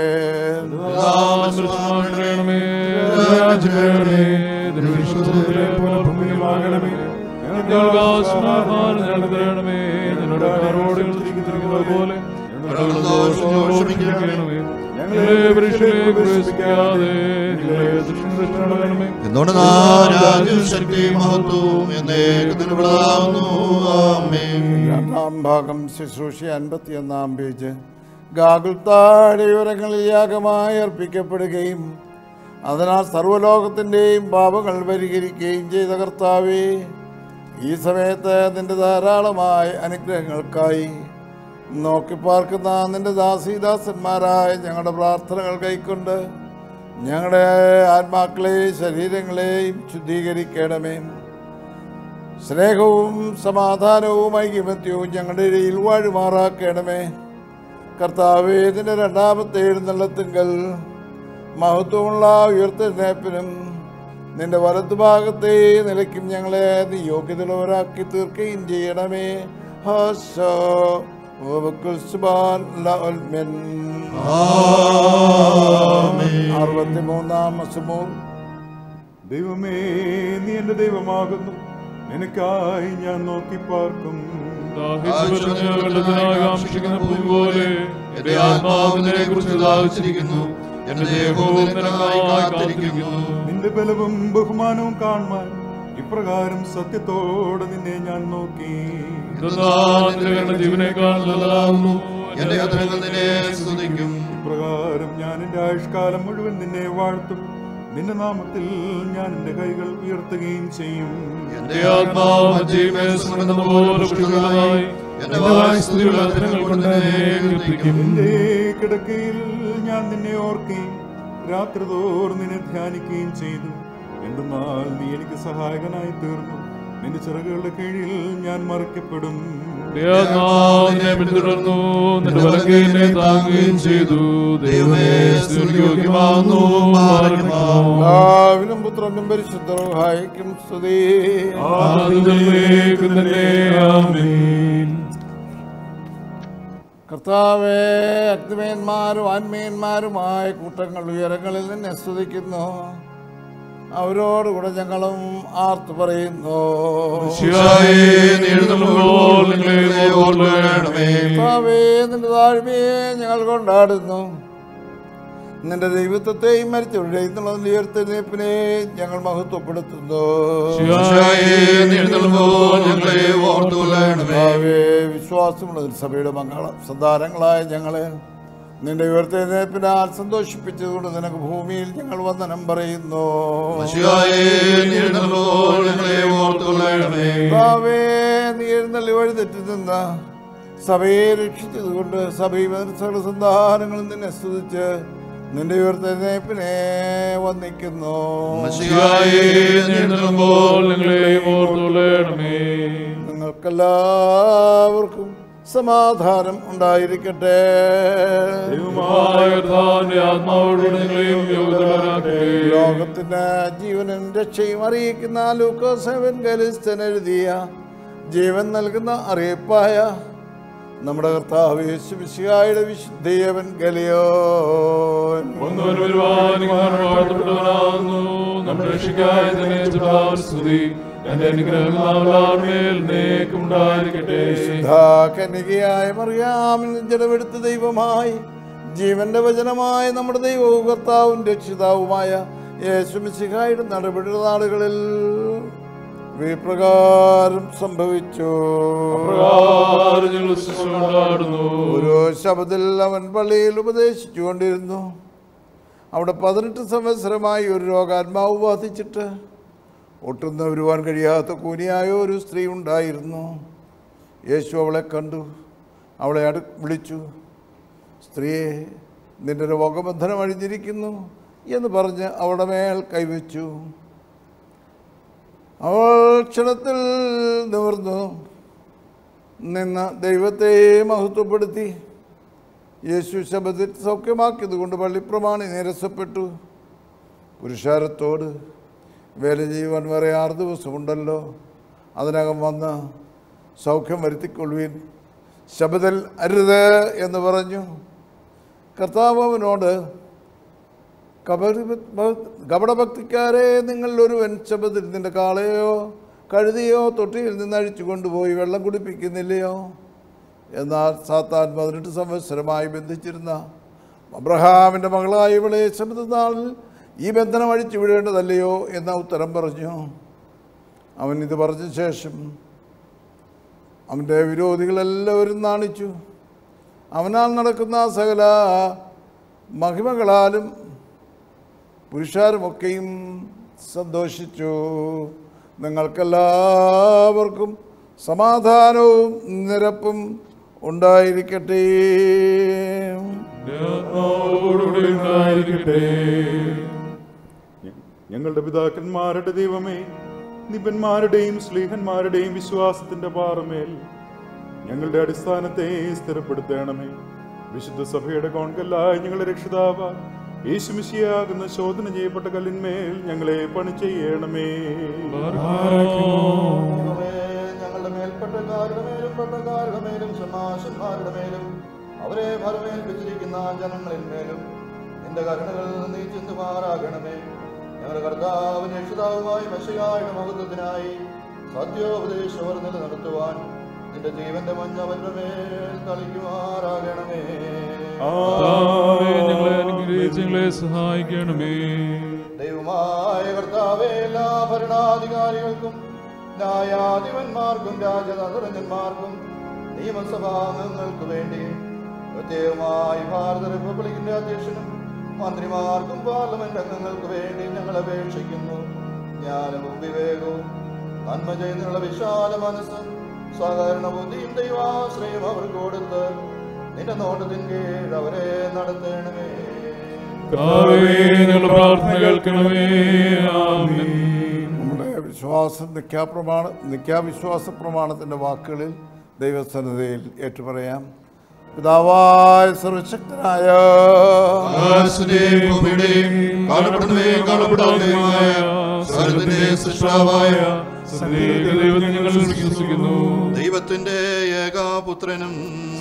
എന്നോട് ശക്തി മഹത്വവും എന്നേക്കത്തിന് വിളാവുന്നു. ആമേൻ. രണ്ടാം ഭാഗം ശുശ്രൂഷ അൻപത്തിയൊന്നാം പേജ്. ഗാഗുൽത്താഴയുരങ്ങളിൽ യാഗമായി അർപ്പിക്കപ്പെടുകയും അതിനാൽ സർവ്വലോകത്തിൻ്റെയും പാപങ്ങൾ പരിഹരിക്കുകയും ചെയ്ത കർത്താവേ, ഈ സമയത്ത് നിന്റെ ധാരാളമായ അനുഗ്രഹങ്ങൾക്കായി നോക്കിപ്പാർക്കുന്ന നിന്റെ ദാസീദാസന്മാരായ ഞങ്ങളുടെ പ്രാർത്ഥനകൾ കൈക്കൊണ്ട് ഞങ്ങളുടെ ആത്മാക്കളെയും ശരീരങ്ങളെയും ശുദ്ധീകരിക്കണമേ. സ്നേഹവും സമാധാനവും ഐക്യമത്യവും ഞങ്ങളുടെ ഇടയിൽ വാഴുമാറാക്കണമേ. കർത്താവേ, ഇതിൻ്റെ രണ്ടാമത്തെ എഴുന്നള്ളത്തിങ്കൽ മഹത്വമുള്ള ഉയർത്തെഴുന്നേൽപ്പിനും നിന്റെ വലതുഭാഗത്തെ നിലയ്ക്കും ഞങ്ങളെ നീ യോഗ്യതയുള്ളവരാക്കി തീർക്കുകയും ചെയ്യണമേ. ഹാശോ അറുപത്തിമൂന്നാം മസ്മൂർ. ദൈവമേ, നീ എന്റെ ദൈവമാകുന്നു, നിനക്കായി ഞാൻ നോക്കി പാർക്കും. കാക്ഷിക്കുന്ന ഭൂമി പോലെ എന്റെ ആത്മാവിനെ കുറിച്ച് ദാഹിച്ചിരിക്കുന്നു, എന്റെ ദേഹവും നിനക്കായി കാത്തിരിക്കുന്നു. നിന്റെ ബലവും ബഹുമാനവും കാണുവാൻ ഇപ്രകാരം സത്യത്തോടെ നിന്നെ ഞാൻ നോക്കി. ജീവനേക്കാൾ നല്ലതാകുന്നു, എന്റെ യാത്രകൾ നിന്നെ സ്തുതിക്കും. ഇപ്രകാരം ഞാൻ എന്റെ ആയുഷ്കാലം മുഴുവൻ നിന്നെ വാഴ്ത്തും, നിന്റെ നാമത്തിൽ ഞാൻ എന്റെ കൈകൾ ഉയർത്തുകയും ചെയ്യും. എന്റെ ആത്മാവ് എന്റെ കിടക്കയിൽ ഞാൻ നിന്നെ ഓർക്കുകയും രാത്രി തോറും നിന്നെ ധ്യാനിക്കുകയും ചെയ്തു. എന്തെന്നാൽ നീ എനിക്ക് സഹായകനായി തീർന്നു, നിന്റെ ചിറകുകളുടെ കീഴിൽ ഞാൻ മറയ്ക്കപ്പെടും. പിന്തുടർന്നു, നിന്റെ വലങ്കയെ താങ്ങുകയും ചെയ്തു. ദൈവമേ, യോഗ്യമാകുന്നു. പിതാവിനും പുത്രനും പരിശുദ്ധ റൂഹായിക്കും സ്തുതി. കർത്താവേ, അഗ്നിമേന്മാരും ആത്മീയന്മാരുമായ കൂട്ടങ്ങൾ ഉയരങ്ങളിൽ നിന്നെ സ്തുതിക്കുന്നു. അവരോടുകൂടെ ഞങ്ങളും ആർത്തു പറയുന്നു. കർത്താവേ, നിന്റെ താഴ്മയെ ഞങ്ങൾ കൊണ്ടാടുന്നു. നിന്റെ ദൈവത്വത്തെയും മരിച്ചവരുടെ ഉയർത്തെഴുന്നേൽപ്പിനെ ഞങ്ങൾ മഹത്വപ്പെടുത്തുന്നു. വിശ്വാസമുള്ള സഭയുടെ മംഗള സന്താനങ്ങളായ ഞങ്ങളെ നിന്റെ ഉയർത്തെഴുന്നേൽപ്പിനാൽ സന്തോഷിപ്പിച്ചതുകൊണ്ട് നിനക്ക് ഭൂമിയിൽ ഞങ്ങൾ വന്ദനം പറയുന്നു. നീ എഴുന്നള്ളി വഴിതെറ്റി നിന്ന സഭയെ രക്ഷിച്ചതുകൊണ്ട് സഭയും സകല സന്താനങ്ങളും നിന്നെ സ്തുതിച്ച് നിന്റെ ഉയർത്തെഴുന്നേൽപ്പിനെ വന്ദിക്കുന്നു. നിങ്ങൾക്കെല്ലാവർക്കും സമാധാനം ഉണ്ടായിരിക്കട്ടെ. ലോകത്തിന്റെ ജീവനും രക്ഷയും അറിയിക്കുന്ന ലൂക്കോസ് ഗലിസ്തൻ എഴുതിയ ജീവൻ നൽകുന്ന അറിയിപ്പായ നമ്മുടെ കർത്താവ് യേശു മിശിഹായുടെ വിശുദ്ധ എവൻഗേലിയോൻ. കന്യകയായ മറിയാമിൽ ജഡമെടുത്ത ദൈവമായി ജീവന്റെ വചനമായ നമ്മുടെ ദൈവവും കർത്താവും രക്ഷിതാവുമായ യേശു മിശിഹായുടെ നടപടി നാടുകളിൽ വിപ്രകാരം സംഭവിച്ചു. ഓരോ ശബ്ദത്തിൽ അവൻ പള്ളിയിൽ ഉപദേശിച്ചു കൊണ്ടിരുന്നു. അവിടെ പതിനെട്ട് സംവത്സരമായി ഒരു രോഗാത്മാവ് ബാധിച്ചിട്ട് ഒട്ടുന്ന വരുവാൻ കഴിയാത്ത കൂനിയായ ഒരു സ്ത്രീ ഉണ്ടായിരുന്നു. യേശു അവളെ കണ്ടു, അവളെ അടു വിളിച്ചു, സ്ത്രീയെ, നിന്റെ രോഗബന്ധനം അഴിഞ്ഞിരിക്കുന്നു എന്ന് പറഞ്ഞ് അവളുടെ മേൽ കൈവച്ചു. അവൾ ക്ഷണത്തിൽ നിവർന്നു നിന്ന് ദൈവത്തെ മഹത്വപ്പെടുത്തി. യേശു ശബ്ദത്തിൽ സൗഖ്യമാക്കിയത് കൊണ്ട് പള്ളിപ്രമാണി നിരസപ്പെട്ടു. പുരുഷാരത്തോട്, വേല ചെയ്യുവാൻ വേറെ ആറ് ദിവസമുണ്ടല്ലോ, അതിനകം വന്ന് സൗഖ്യം വരുത്തിക്കൊള്ളുവിൻ, ശബ്ദത്തിൽ അരുത് എന്ന് പറഞ്ഞു. കർത്താവ് അവനോട്, കപടഭക്തിക്കാരെ, നിങ്ങളിൽ ഒരുവൻ ശബ്ദത്തിൽ നിന്റെ കാളയോ കഴുതിയോ തൊട്ടിയിൽ നിന്ന് അഴിച്ചു കൊണ്ടുപോയി വെള്ളം കുടിപ്പിക്കുന്നില്ലയോ? എന്നാൽ സാത്താൻ പതിനെട്ട് സംവത്സരമായി ബന്ധിച്ചിരുന്ന അബ്രഹാമിൻ്റെ മകളായ ഇവളെ ശബ്ദനാളിൽ ഈ ബന്ധനം അഴിച്ചു വിടേണ്ടതല്ലയോ എന്ന ഉത്തരം പറഞ്ഞു. അവൻ ഇത് പറഞ്ഞ ശേഷം അവൻ്റെ വിരോധികളെല്ലാവരും നാണിച്ചു. അവനാൽ നടക്കുന്ന സകല മഹിമകളാലും പുരുഷാരുമൊക്കെയും സന്തോഷിച്ചു. നിങ്ങൾക്കെല്ലാവർക്കും സമാധാനവും നിരപ്പും ഉണ്ടായിരിക്കട്ടെ. ഞങ്ങളുടെ പിതാക്കന്മാരുടെ ദൈവമേ, നിപന്മാരുടെയും സ്ലീഹന്മാരുടെയും വിശ്വാസത്തിന്റെ പാറമേൽ ഞങ്ങളുടെ അടിസ്ഥാനത്തെ സ്ഥിരപ്പെടുത്തണമേ. വിശുദ്ധ സഭയുടെ കോൺകല്ലായ ഞങ്ങളുടെ രക്ഷിതാവ് യേശുമിശിയാകുന്ന ശോധന ചെയ്യപ്പെട്ട കല്ലിന്മേൽ ഞങ്ങളെ പണി ചെയ്യണമേ. ഞങ്ങളുടെ മേൽപ്പെട്ടക്കാരുടെ മേലും പട്ടക്കാരുടെ മേലും ഷമാശന്മാരുടെ മേലും അവരെ ഭരമേൽപ്പിച്ചിരിക്കുന്ന ജനങ്ങളിന്മേലും നിന്റെ കരുണകൾ നീ ചിന്തുമാറാകണമേ. ഞങ്ങളുടെ കർത്താവ് രക്ഷിതാവുമായി മെസ്സിഹായുടെ മഹത്വത്തിനായി സത്യോപദേശവർ നിലനിർത്തുവാൻ നിന്റെ ജീവന്റെ മഞ്ഞ അവരുടെ മേൽ തളിക്കുമാറാകണമേ. ഞങ്ങളെ അനുഗ്രഹിച്ച് ഞങ്ങളെ സഹായിക്കണമേ. ദൈവമായ കർത്താവേ, എല്ലാ ഭരണാധികാരികൾക്കും ന്യായാധിപന്മാർക്കും രാജതന്ത്രജ്ഞന്മാർക്കും നിയമസഭാംഗങ്ങൾക്ക് വേണ്ടി പ്രത്യേകമായി ഭാരത റിപ്പബ്ലിക്കിന്റെ അധ്യക്ഷനും മന്ത്രിമാർക്കും പാർലമെന്റ് അംഗങ്ങൾക്ക് വേണ്ടി ഞങ്ങൾ അപേക്ഷിക്കുന്നു. ജ്ഞാനവും വിവേകവും നന്മ ചെയ്യുന്നതിനുള്ള വിശാല മനസ്സ് സഹകരണ ബുദ്ധിയും ദൈവാശ്രയം അവർക്ക് കൊടുത്ത് നിന്റെ നോട്ടത്തിൻ കീഴ് അവരെ നടത്തണമേ. പ്രാർത്ഥന കേൾക്കണമേ. നമ്മുടെ വിശ്വാസം നിത്യാപ്രമാണ നിത്യാവിശ്വാസ പ്രമാണത്തിൻ്റെ വാക്കുകളിൽ ദൈവസന്നിധിയിൽ ഏറ്റുപറയാം. പിതാവായ സർവശക്തനായ ദൈവത്തിന്റെ ഏകാപുത്രനും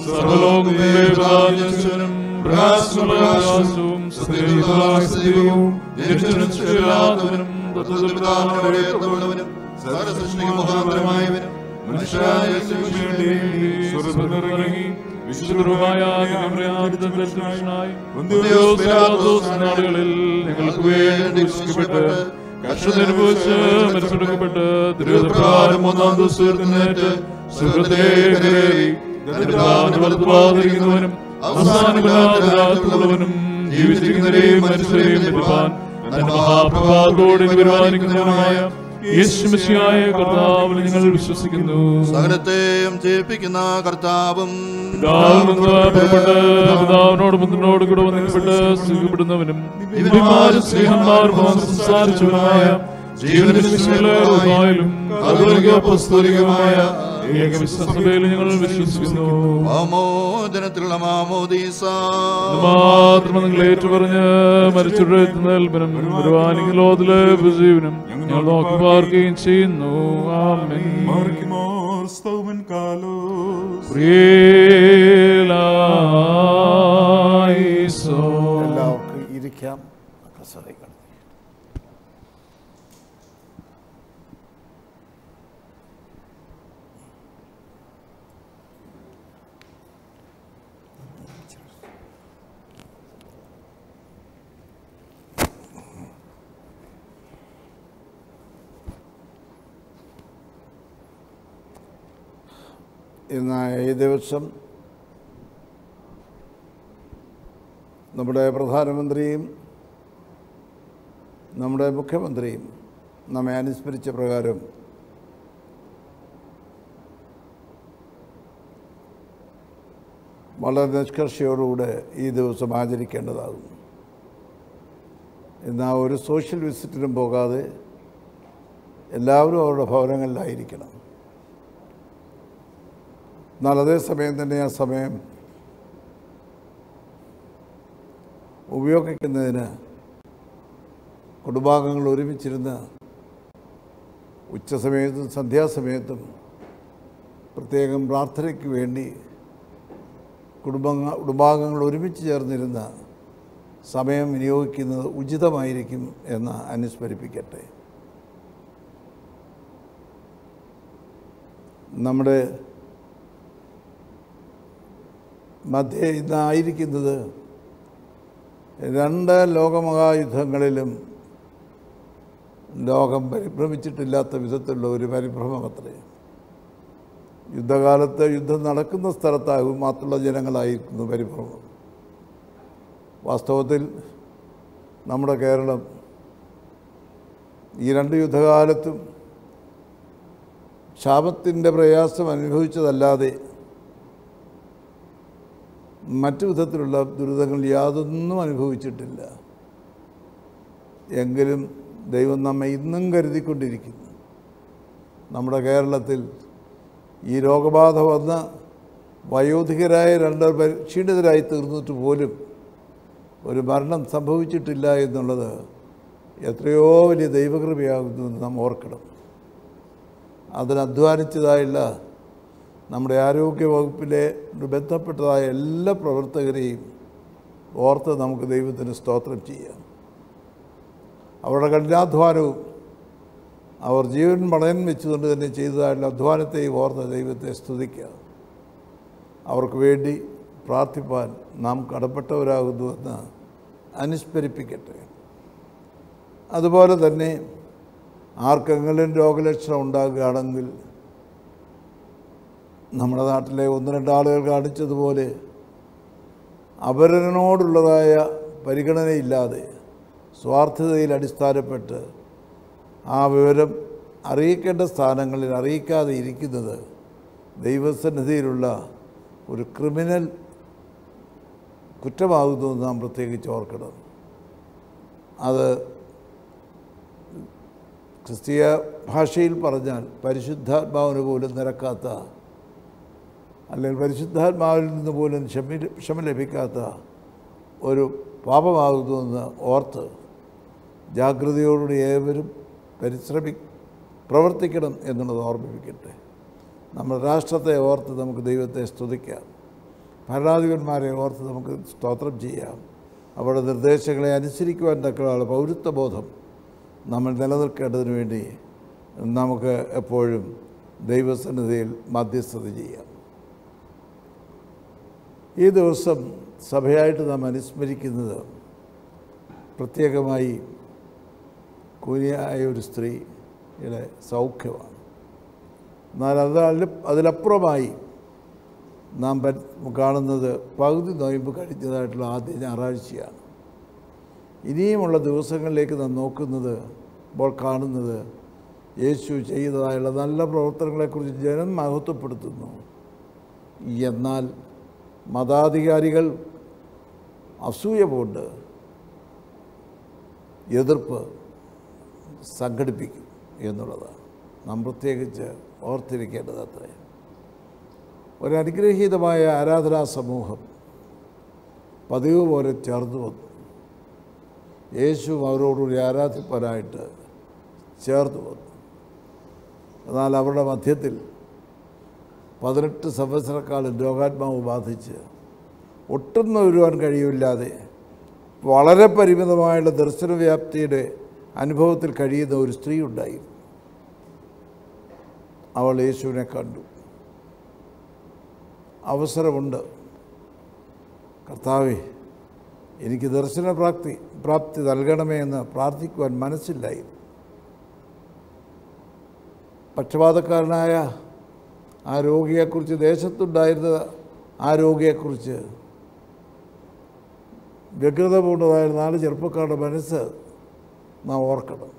നാടുകളിൽ ഞങ്ങൾക്ക് വേണ്ടി കർഷകനുഭവിച്ച് മരിച്ചെടുക്കപ്പെട്ട് തിരുവനന്തപുരം മൂന്നാം ദിവസം ഉയർത്തുന്നേറ്റ് സുഖത്തെ കയറി വലത്തുപാതിരിക്കുന്നവനും അവസാനമുള്ളവനും ജീവിച്ചിരിക്കുന്നവരെയും മരിച്ചവരെയും ലഭിപ്പാൻ തന്റെ മഹാപ്രഭാതത്തോടെ വരുവാനിക്കുന്നവനുമായ യേശുമിശിഹായ കർത്താവിൽ ഞങ്ങൾ വിശ്വസിക്കുന്നു. സകലത്തെയും ജയിപ്പിക്കുന്ന കർത്താവും പിതാവിനോട് പുത്രനോട് കൂടെ വന്നിപ്പെട്ട് സ്നേഹപ്പെടുന്നവനും ദിവ്യന്മാരും സ്നേഹന്മാരും സംസാരിച്ചവനുമായ ജീവനും അപ്പോസ്തലികമായ ഏകവിശ്വാസത്തിൽ ഞങ്ങൾ വിശ്വസിക്കുന്നു. ആമോദനത്തിലുള്ള മാമോദീസ മാത്രം നിങ്ങൾ ഏറ്റുപറഞ്ഞ് മരിച്ചുടരുന്നൽപനം വരുവാനിലോതിലെ ജീവനും ഞങ്ങൾ നോക്കി പാർക്കുകയും ചെയ്യുന്നു. ആമേൻ. എല്ലാവർക്കും ഇരിക്കാം. സഹായിക്കണം. ഇന്ന് ഈ ദിവസം നമ്മുടെ പ്രധാനമന്ത്രിയും നമ്മുടെ മുഖ്യമന്ത്രിയും നമ്മെ അനുസ്മരിച്ച പ്രകാരം വളരെ നിഷ്കർഷയോടുകൂടെ ഈ ദിവസം ആചരിക്കേണ്ടതാകും. എന്നാൽ ഒരു സോഷ്യൽ വിസിറ്റിനും പോകാതെ എല്ലാവരും അവരുടെ ഭവനങ്ങളിലായിരിക്കണം. എന്നാൽ അതേസമയം തന്നെ ആ സമയം ഉപയോഗിക്കുന്നതിന് കുടുംബാംഗങ്ങൾ ഒരുമിച്ചിരുന്ന് ഉച്ചസമയത്തും സന്ധ്യാസമയത്തും പ്രത്യേകം പ്രാർത്ഥനയ്ക്ക് വേണ്ടി കുടുംബാംഗ കുടുംബാംഗങ്ങൾ ഒരുമിച്ച് ചേർന്നിരുന്ന സമയം വിനിയോഗിക്കുന്നത് ഉചിതമായിരിക്കും എന്ന് അനുസ്മരിപ്പിക്കട്ടെ. നമ്മുടെ മധ്യേ ഇന്നായിരിക്കുന്നത് രണ്ട് ലോകമഹായുദ്ധങ്ങളിലും ലോകം പരിഭ്രമിച്ചിട്ടില്ലാത്ത വിധത്തിലുള്ള ഒരു പരിഭ്രമമത്രേ. യുദ്ധകാലത്ത് യുദ്ധം നടക്കുന്ന സ്ഥലത്താകും മാത്രമുള്ള ജനങ്ങളായിരിക്കുന്നു പരിഭ്രമം. വാസ്തവത്തിൽ നമ്മുടെ കേരളം ഈ രണ്ട് യുദ്ധകാലത്തും ക്ഷാമത്തിൻ്റെ പ്രയാസം അനുഭവിച്ചതല്ലാതെ മറ്റു വിധത്തിലുള്ള ദുരിതങ്ങൾ യാതൊന്നും അനുഭവിച്ചിട്ടില്ല. എങ്കിലും ദൈവം നമ്മെ ഇന്നും കരുതിക്കൊണ്ടിരിക്കുന്നു. നമ്മുടെ കേരളത്തിൽ ഈ രോഗബാധ വന്ന വയോധികരായ രണ്ട് പേർ ക്ഷീണിതരായി തീർന്നിട്ട് പോലും ഒരു മരണം സംഭവിച്ചിട്ടില്ല എന്നുള്ളത് എത്രയോ വലിയ ദൈവകൃപയാകുന്നു എന്ന് നാം ഓർക്കണം. അതിന് അധ്വാനിച്ചതായുള്ള നമ്മുടെ ആരോഗ്യ വകുപ്പിലെ ബന്ധപ്പെട്ടതായ എല്ലാ പ്രവർത്തകരെയും ഓർത്ത് നമുക്ക് ദൈവത്തിന് സ്തോത്രം ചെയ്യാം. അവരുടെ കഠിനാധ്വാനവും അവർ ജീവൻ പണയം വെച്ചുകൊണ്ട് തന്നെ ചെയ്തതായുള്ള അധ്വാനത്തെയും ഓർത്ത് ദൈവത്തെ സ്തുതിക്കാം. അവർക്ക് വേണ്ടി പ്രാർത്ഥിപ്പാൻ നാം കടപ്പെട്ടവരാകുന്നുവെന്ന് അനുസ്മരിപ്പിക്കട്ടെ. അതുപോലെ തന്നെ ആർക്കെങ്കിലും രോഗലക്ഷണം ഉണ്ടാകുകയാണെങ്കിൽ നമ്മുടെ നാട്ടിലെ ഒന്ന് രണ്ടാളുകൾ കാണിച്ചതുപോലെ അപരനോടുള്ളതായ പരിഗണനയില്ലാതെ സ്വാർത്ഥതയിൽ അടിസ്ഥാനപ്പെട്ട് ആ വിവരം അറിയിക്കേണ്ട സ്ഥാനങ്ങളിൽ അറിയിക്കാതെ ഇരിക്കുന്നത് ദൈവസന്നിധിയിലുള്ള ഒരു ക്രിമിനൽ കുറ്റമാകുന്നുവെന്ന് നാം പ്രത്യേകിച്ച് ഓർക്കണം. അത് ക്രിസ്തീയ ഭാഷയിൽ പറഞ്ഞാൽ പരിശുദ്ധാത്മാവിന് പോലും നിരക്കാത്ത, അല്ലെങ്കിൽ പരിശുദ്ധാത്മാവിൽ നിന്ന് പോലും ക്ഷമ ക്ഷമ ലഭിക്കാത്ത ഒരു പാപമാകുന്നുവെന്ന് ഓർത്ത് ജാഗ്രതയോടുകൂടി ഏവരും പരിശ്രമി പ്രവർത്തിക്കണം എന്നുള്ളത് ഓർമ്മിപ്പിക്കട്ടെ. നമ്മുടെ രാഷ്ട്രത്തെ ഓർത്ത് നമുക്ക് ദൈവത്തെ സ്തുതിക്കാം. ഭരണാധിപന്മാരെ ഓർത്ത് നമുക്ക് സ്തോത്രം ചെയ്യാം. അവരുടെ നിർദ്ദേശങ്ങളെ അനുസരിക്കുവാൻ തക്കമുള്ള പൗരത്വബോധം നമ്മൾ നിലനിൽക്കേണ്ടതിന് വേണ്ടി നമുക്ക് എപ്പോഴും ദൈവസന്നിധിയിൽ മധ്യസ്ഥത ചെയ്യാം. ഈ ദിവസം സഭയായിട്ട് നാം അനുസ്മരിക്കുന്നത് പ്രത്യേകമായി കൂനിയായ ഒരു സ്ത്രീയുടെ സൗഖ്യമാണ്. എന്നാൽ അത് അതിലപ്പുറമായി നാം കാണുന്നത് പകുതി നോയമ്പ് കഴിഞ്ഞതായിട്ടുള്ള ആദ്യ ഞായറാഴ്ചയാണ്. ഇനിയുമുള്ള ദിവസങ്ങളിലേക്ക് നാം നോക്കുന്നത് ഇപ്പോൾ കാണുന്നത് യേശു ചെയ്തതായുള്ള നല്ല പ്രവർത്തനങ്ങളെക്കുറിച്ച് ജനം മഹത്വപ്പെടുത്തുന്നു. എന്നാൽ മതാധികാരികൾ അസൂയ കൊണ്ട് എതിർപ്പ് സംഘടിപ്പിക്കും എന്നുള്ളതാണ് നാം പ്രത്യേകിച്ച് ഓർത്തിരിക്കേണ്ടത്. അത്രേ ഒരനുഗ്രഹീതമായ ആരാധനാ സമൂഹം പതിവ് പോലെ ചേർന്ന് വന്നു. യേശു അവരോടുകൂടി ആരാധിപ്പാനായിട്ട് ചേർന്ന് വന്നു. എന്നാൽ അവരുടെ മധ്യത്തിൽ പതിനെട്ട് സംവത്സരക്കാലം രോഗാത്മാവ് ബാധിച്ച് ഒട്ടും വരുവാൻ കഴിയില്ലാതെ വളരെ പരിമിതമായുള്ള ദർശനവ്യാപ്തിയുടെ അനുഭവത്തിൽ കഴിയുന്ന ഒരു സ്ത്രീ ഉണ്ടായിരുന്നു. അവൾ യേശുവിനെ കണ്ടു. അവസരമുണ്ട്, കർത്താവേ എനിക്ക് ദർശന പ്രാപ്തി പ്രാപ്തി നൽകണമേ എന്ന് പ്രാർത്ഥിക്കുവാൻ മനസ്സില്ലായിരുന്നു. പക്ഷപാതക്കാരനായ ആ രോഗിയെക്കുറിച്ച്, ദേശത്തുണ്ടായിരുന്ന ആ രോഗിയെക്കുറിച്ച് വ്യഗ്രത പൂണ്ടതായ നാല് ചെറുപ്പക്കാരുടെ മനസ്സ് നാം ഓർക്കണം.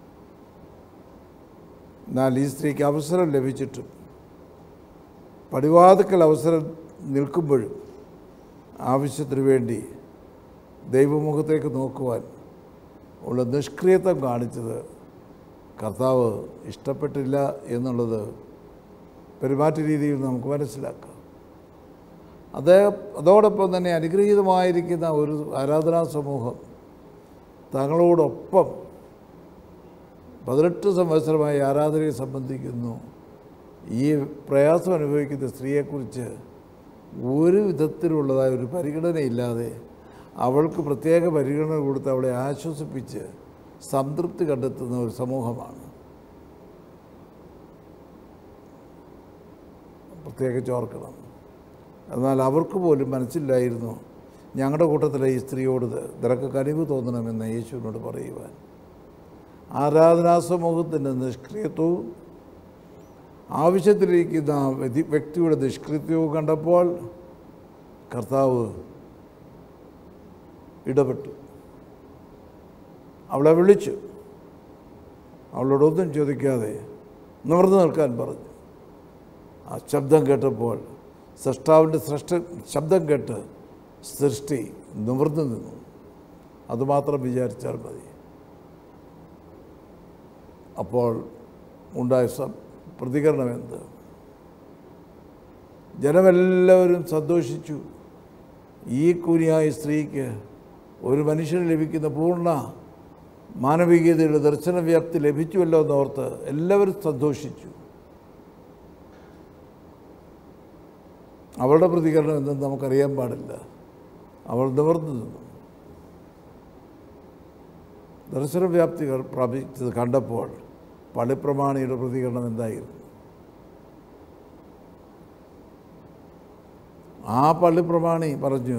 എന്നാൽ ഈ സ്ത്രീക്ക് അവസരം ലഭിച്ചിട്ടും പടിവാതിക്കൽ അവസരം നിൽക്കുമ്പോഴും ആവശ്യത്തിന് വേണ്ടി ദൈവമുഖത്തേക്ക് നോക്കുവാൻ ഉള്ള നിഷ്ക്രിയത്വം കാണിച്ചത് കർത്താവ് ഇഷ്ടപ്പെട്ടില്ല എന്നുള്ളത് പെരുമാറ്റ രീതിയിൽ നമുക്ക് മനസ്സിലാക്കാം. അത് അതോടൊപ്പം തന്നെ അനുഗ്രഹീതമായിരിക്കുന്ന ഒരു ആരാധനാ സമൂഹം തങ്ങളോടൊപ്പം പതിനെട്ട് സംവത്സരമായി ആരാധനയെ സംബന്ധിക്കുന്നു. ഈ പ്രയാസം അനുഭവിക്കുന്ന സ്ത്രീയെക്കുറിച്ച് ഒരു വിധത്തിലുള്ളതായ ഒരു പരിഗണനയില്ലാതെ അവൾക്ക് പ്രത്യേക പരിഗണന കൊടുത്ത് അവളെ ആശ്വസിപ്പിച്ച് സംതൃപ്തി കണ്ടെത്തുന്ന ഒരു സമൂഹമാണ്. പ്രത്യേകിച്ച് ഓർക്കണം. എന്നാൽ അവർക്ക് പോലും മനസ്സിലായിരുന്നു ഞങ്ങളുടെ കൂട്ടത്തിലെ ഈ സ്ത്രീയോട് നിനക്ക് കനിവ് തോന്നണമെന്ന് യേശുവിനോട് പറയുവാൻ. ആരാധനാ സമൂഹത്തിൻ്റെ നിഷ്ക്രിയത്വവും ആവശ്യത്തിലിരിക്കുന്ന വ്യക്തിയുടെ നിഷ്ക്രിയത്വവും കണ്ടപ്പോൾ കർത്താവ് ഇടപെട്ടു. അവളെ വിളിച്ചു. അവളോടൊന്നും ചോദിക്കാതെ നിവർന്നു നിൽക്കാൻ പറഞ്ഞു. ആ ശബ്ദം കേട്ടപ്പോൾ സൃഷ്ടാവിൻ്റെ സൃഷ്ട ശബ്ദം കേട്ട് സൃഷ്ടി നിവർന്നു നിന്നു. അതുമാത്രം വിചാരിച്ചാൽ മതി. അപ്പോൾ ഉണ്ടായ പ്രതികരണം എന്ത്? ജനമെല്ലാവരും സന്തോഷിച്ചു. ഈ കൂനിയായ സ്ത്രീക്ക് ഒരു മനുഷ്യന് ലഭിക്കുന്ന പൂർണ്ണ മാനവികതയുടെ ദർശനവ്യാപ്തി ലഭിച്ചുവല്ലോ എന്നോർത്ത് എല്ലാവരും സന്തോഷിച്ചു. അവളുടെ പ്രതികരണം എന്തെന്ന് നമുക്കറിയാൻ പാടില്ല. അവൾ നിവർന്നു നിന്നു. ദർശനവ്യാപ്തി പ്രാപിച്ചത് കണ്ടപ്പോൾ പള്ളിപ്രമാണിയുടെ പ്രതികരണം എന്തായിരുന്നു? ആ പള്ളിപ്രമാണി പറഞ്ഞു,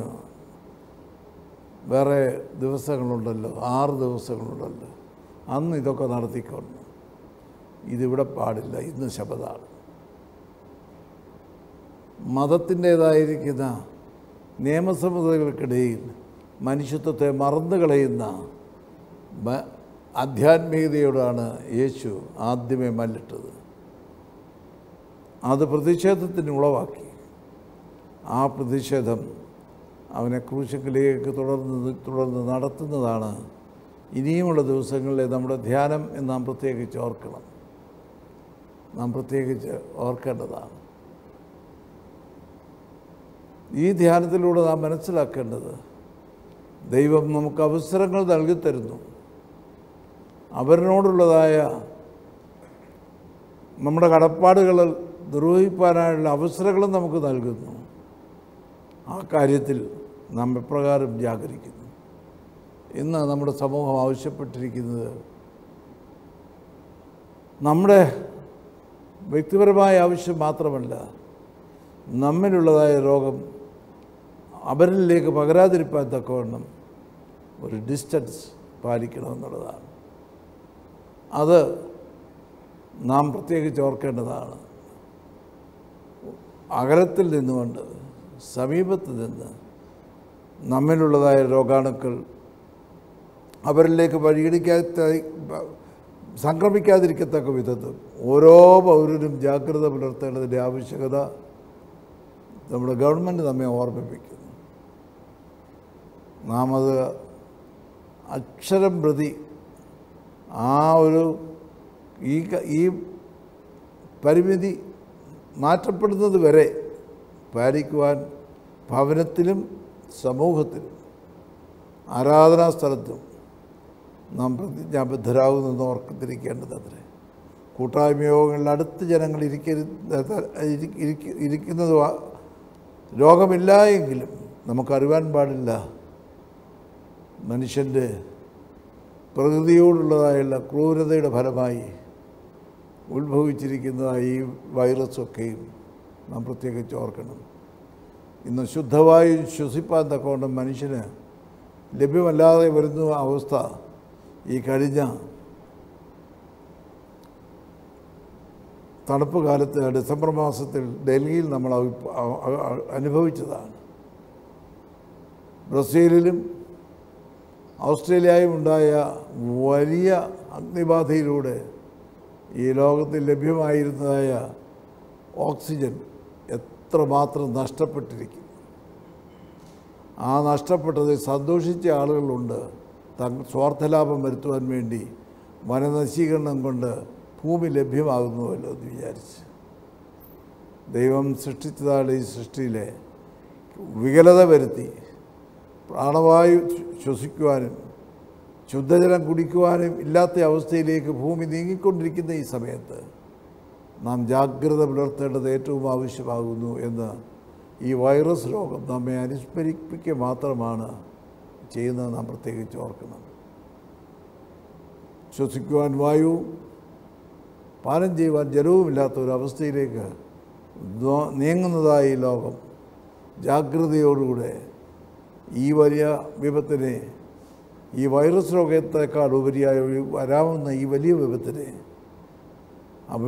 വേറെ ദിവസങ്ങളുണ്ടല്ലോ, ആറ് ദിവസങ്ങളുണ്ടല്ലോ, അന്ന് ഇതൊക്കെ നടത്തിക്കൊണ്ട്, ഇതിവിടെ പാടില്ല, ഇന്ന് ശബദമാണ്. മതത്തിൻ്റേതായിരിക്കുന്ന നിയമസംഹിതകൾക്കിടയിൽ മനുഷ്യത്വത്തെ മറന്നു കളയുന്ന ആധ്യാത്മികതയോടാണ് യേശു ആദ്യമേ മല്ലിട്ടത്. അത് പ്രതിഷേധത്തിന് ഉളവാക്കി. ആ പ്രതിഷേധം അവനെ ക്രൂശിലേക്ക് തുടർന്ന് തുടർന്ന് നടത്തുന്നതാണ് ഇനിയുമുള്ള ദിവസങ്ങളിലെ നമ്മുടെ ധ്യാനം എന്ന് നാം പ്രത്യേകിച്ച് ഓർക്കണം. നാം പ്രത്യേകിച്ച് ഓർക്കേണ്ടതാണ്. ഈ ധ്യാനത്തിലൂടെ നാം മനസ്സിലാക്കേണ്ടത്, ദൈവം നമുക്ക് അവസരങ്ങൾ നൽകിത്തരുന്നു. അവരിനോടുള്ളതായ നമ്മുടെ കടപ്പാടുകൾ നിർവഹിക്കാനായുള്ള അവസരങ്ങളും നമുക്ക് നൽകുന്നു. ആ കാര്യത്തിൽ നാം എപ്രകാരം ജാഗരിക്കുന്നു? ഇന്ന് നമ്മുടെ സമൂഹം ആവശ്യപ്പെട്ടിരിക്കുന്നത് നമ്മുടെ വ്യക്തിപരമായ ആവശ്യം മാത്രമല്ല, നമ്മിലുള്ളതായ രോഗം അവരിലേക്ക് പകരാതിരിക്കാൻ തക്കവണ്ണം ഒരു ഡിസ്റ്റൻസ് പാലിക്കണമെന്നുള്ളതാണ്. അത് നാം പ്രത്യേകിച്ച് ഓർക്കേണ്ടതാണ്. അകലത്തിൽ നിന്നുകൊണ്ട് സമീപത്ത് നിന്ന് നമ്മിലുള്ളതായ രോഗാണുക്കൾ അവരിലേക്ക് വഴിയിടിക്കാത്ത സംക്രമിക്കാതിരിക്കത്തക്ക വിധത്തിൽ ഓരോ പൗരനും ജാഗ്രത പുലർത്തേണ്ടതിൻ്റെ ആവശ്യകത നമ്മുടെ ഗവൺമെൻറ് നമ്മെ ഓർമ്മിപ്പിക്കുന്നു. നാം അത് അക്ഷരം പ്രതി ആ ഒരു ഈ ഈ പരിമിതി മാറ്റപ്പെടുന്നത് വരെ പാലിക്കുവാൻ ഭവനത്തിലും സമൂഹത്തിലും ആരാധനാ സ്ഥലത്തും നാം പ്രതിജ്ഞാബദ്ധരാകുന്നെന്ന് ഓർത്തിരിക്കേണ്ടതത്രേ. കൂട്ടായ്മ യോഗങ്ങളിൽ അടുത്ത് ജനങ്ങൾ ഇരിക്കരുത് ഇരിക്കുന്നത് രോഗമില്ല എങ്കിലും നമുക്കറിയാൻ പാടില്ല മനുഷ്യൻ്റെ പ്രകൃതിയോടുള്ളതായുള്ള ക്രൂരതയുടെ ഫലമായി ഉത്ഭവിച്ചിരിക്കുന്നതായി ഈ വൈറസൊക്കെയും നാം പ്രത്യേകിച്ച് ഓർക്കണം. ഇന്ന് ശുദ്ധവായു ശ്വസിപ്പാൻ തക്കവണ്ണം മനുഷ്യന് ലഭ്യമല്ലാതെ വരുന്ന അവസ്ഥ ഈ കഴിഞ്ഞ തണുപ്പ് കാലത്ത് ഡിസംബർ മാസത്തിൽ ഡൽഹിയിൽ നമ്മൾ അനുഭവിച്ചതാണ്. ബ്രസീലിലും ഓസ്ട്രേലിയയും ഉണ്ടായ വലിയ അഗ്നിബാധയിലൂടെ ഈ ലോകത്തിൽ ലഭ്യമായിരുന്നതായ ഓക്സിജൻ എത്രമാത്രം നഷ്ടപ്പെട്ടിരിക്കും. ആ നഷ്ടപ്പെട്ടത് സന്തോഷിച്ച ആളുകളുണ്ട്. തങ്ങൾ സ്വാർത്ഥലാഭം വരുത്തുവാൻ വേണ്ടി വനനശീകരണം കൊണ്ട് ഭൂമി ലഭ്യമാകുന്നുവല്ലോ എന്ന് വിചാരിച്ച്. ദൈവം സൃഷ്ടിച്ചതാണ് ഈ സൃഷ്ടിയിലെ വികലത വരുത്തി പ്രാണവായു ശ്വസിക്കുവാനും ശുദ്ധജലം കുടിക്കുവാനും ഇല്ലാത്ത അവസ്ഥയിലേക്ക് ഭൂമി നീങ്ങിക്കൊണ്ടിരിക്കുന്ന ഈ സമയത്ത് നാം ജാഗ്രത പുലർത്തേണ്ടത് ഏറ്റവും ആവശ്യമാകുന്നു എന്ന് ഈ വൈറസ് രോഗം നമ്മെ അനുസ്മരിപ്പിക്കുക മാത്രമാണ് ചെയ്യുന്നത്. നാം പ്രത്യേകിച്ച് ഓർക്കണം. ശ്വസിക്കുവാൻ വായുവും പാനം ചെയ്യുവാൻ ജലവുമില്ലാത്ത ഒരവസ്ഥയിലേക്ക് നീങ്ങുന്നതായി ലോകം ജാഗ്രതയോടുകൂടെ ഈ വലിയ വിപത്തിനെ, ഈ വൈറസ് രോഗത്തെക്കാൾ ഉപരിയായി വരാവുന്ന ഈ വലിയ വിപത്തിനെ അവ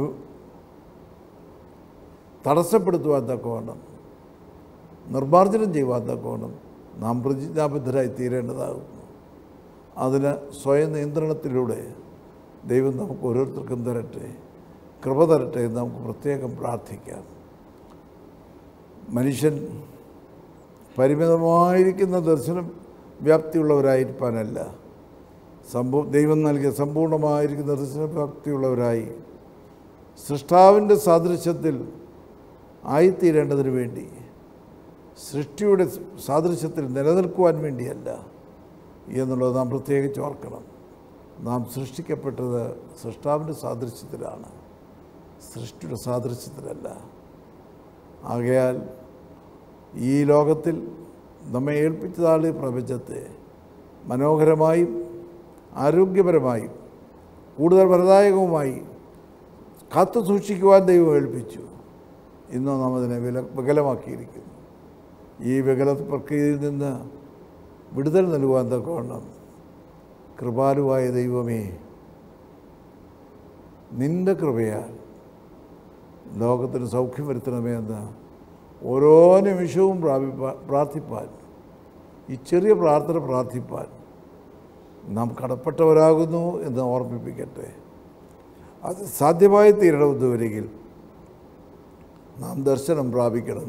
തടസ്സപ്പെടുത്തുവാൻ തക്കവണ്ണം, നിർമ്മാർജ്ജനം ചെയ്യുവാൻ തക്കവണ്ണം നാം പ്രതിജ്ഞാബദ്ധരായി തീരേണ്ടതാകുന്നു. അതിന് സ്വയം നിയന്ത്രണത്തിലൂടെ ദൈവം നമുക്ക് ഓരോരുത്തർക്കും തരട്ടെ, കൃപ തരട്ടെ എന്ന് നമുക്ക് പ്രത്യേകം പ്രാർത്ഥിക്കാം. മനുഷ്യൻ പരിമിതമായിരിക്കുന്ന ദർശനം വ്യാപ്തിയുള്ളവരായിരിക്കാനല്ല, സമ്പൂ ദൈവം നൽകിയ സമ്പൂർണ്ണമായിരിക്കുന്ന ദർശന വ്യാപ്തിയുള്ളവരായി സൃഷ്ടാവിൻ്റെ സാദൃശ്യത്തിൽ ആയിത്തീരേണ്ടതിന് വേണ്ടി, സൃഷ്ടിയുടെ സാദൃശ്യത്തിൽ നിലനിൽക്കുവാൻ വേണ്ടിയല്ല, എന്നുള്ളത് നാം പ്രത്യേകിച്ച് ഓർക്കണം. നാം സൃഷ്ടിക്കപ്പെട്ടത് സൃഷ്ടാവിൻ്റെ സാദൃശ്യത്തിലാണ്, സൃഷ്ടിയുടെ സാദൃശ്യത്തിലല്ല. ആകയാൽ ഈ ലോകത്തിൽ നമ്മെ ഏൽപ്പിച്ചതാളി പ്രപഞ്ചത്തെ മനോഹരമായും ആരോഗ്യപരമായും കൂടുതൽ വരദായകവുമായി കാത്തു സൂക്ഷിക്കുവാൻ ദൈവം ഏൽപ്പിച്ചു. ഇന്ന് നാം അതിനെ വില വികലമാക്കിയിരിക്കുന്നു. ഈ വികല പ്രക്രിയയിൽ നിന്ന് വിടുതൽ നൽകുവാൻ തക്കവണ്ണം കൃപാലുവായ ദൈവമേ, നിൻ്റെ കൃപയാൽ ലോകത്തിന് സൗഖ്യം വരുത്തണമേ എന്ന് ഓരോ നിമിഷവും പ്രാപിപ്പാൻ പ്രാർത്ഥിപ്പാൻ ഈ ചെറിയ പ്രാർത്ഥന പ്രാർത്ഥിപ്പാൻ നാം കടപ്പെട്ടവരാകുന്നു എന്ന് ഓർമ്മിപ്പിക്കട്ടെ. അത് സാധ്യമായി തീരണമെന്നുവരെങ്കിൽ നാം ദർശനം പ്രാപിക്കണം.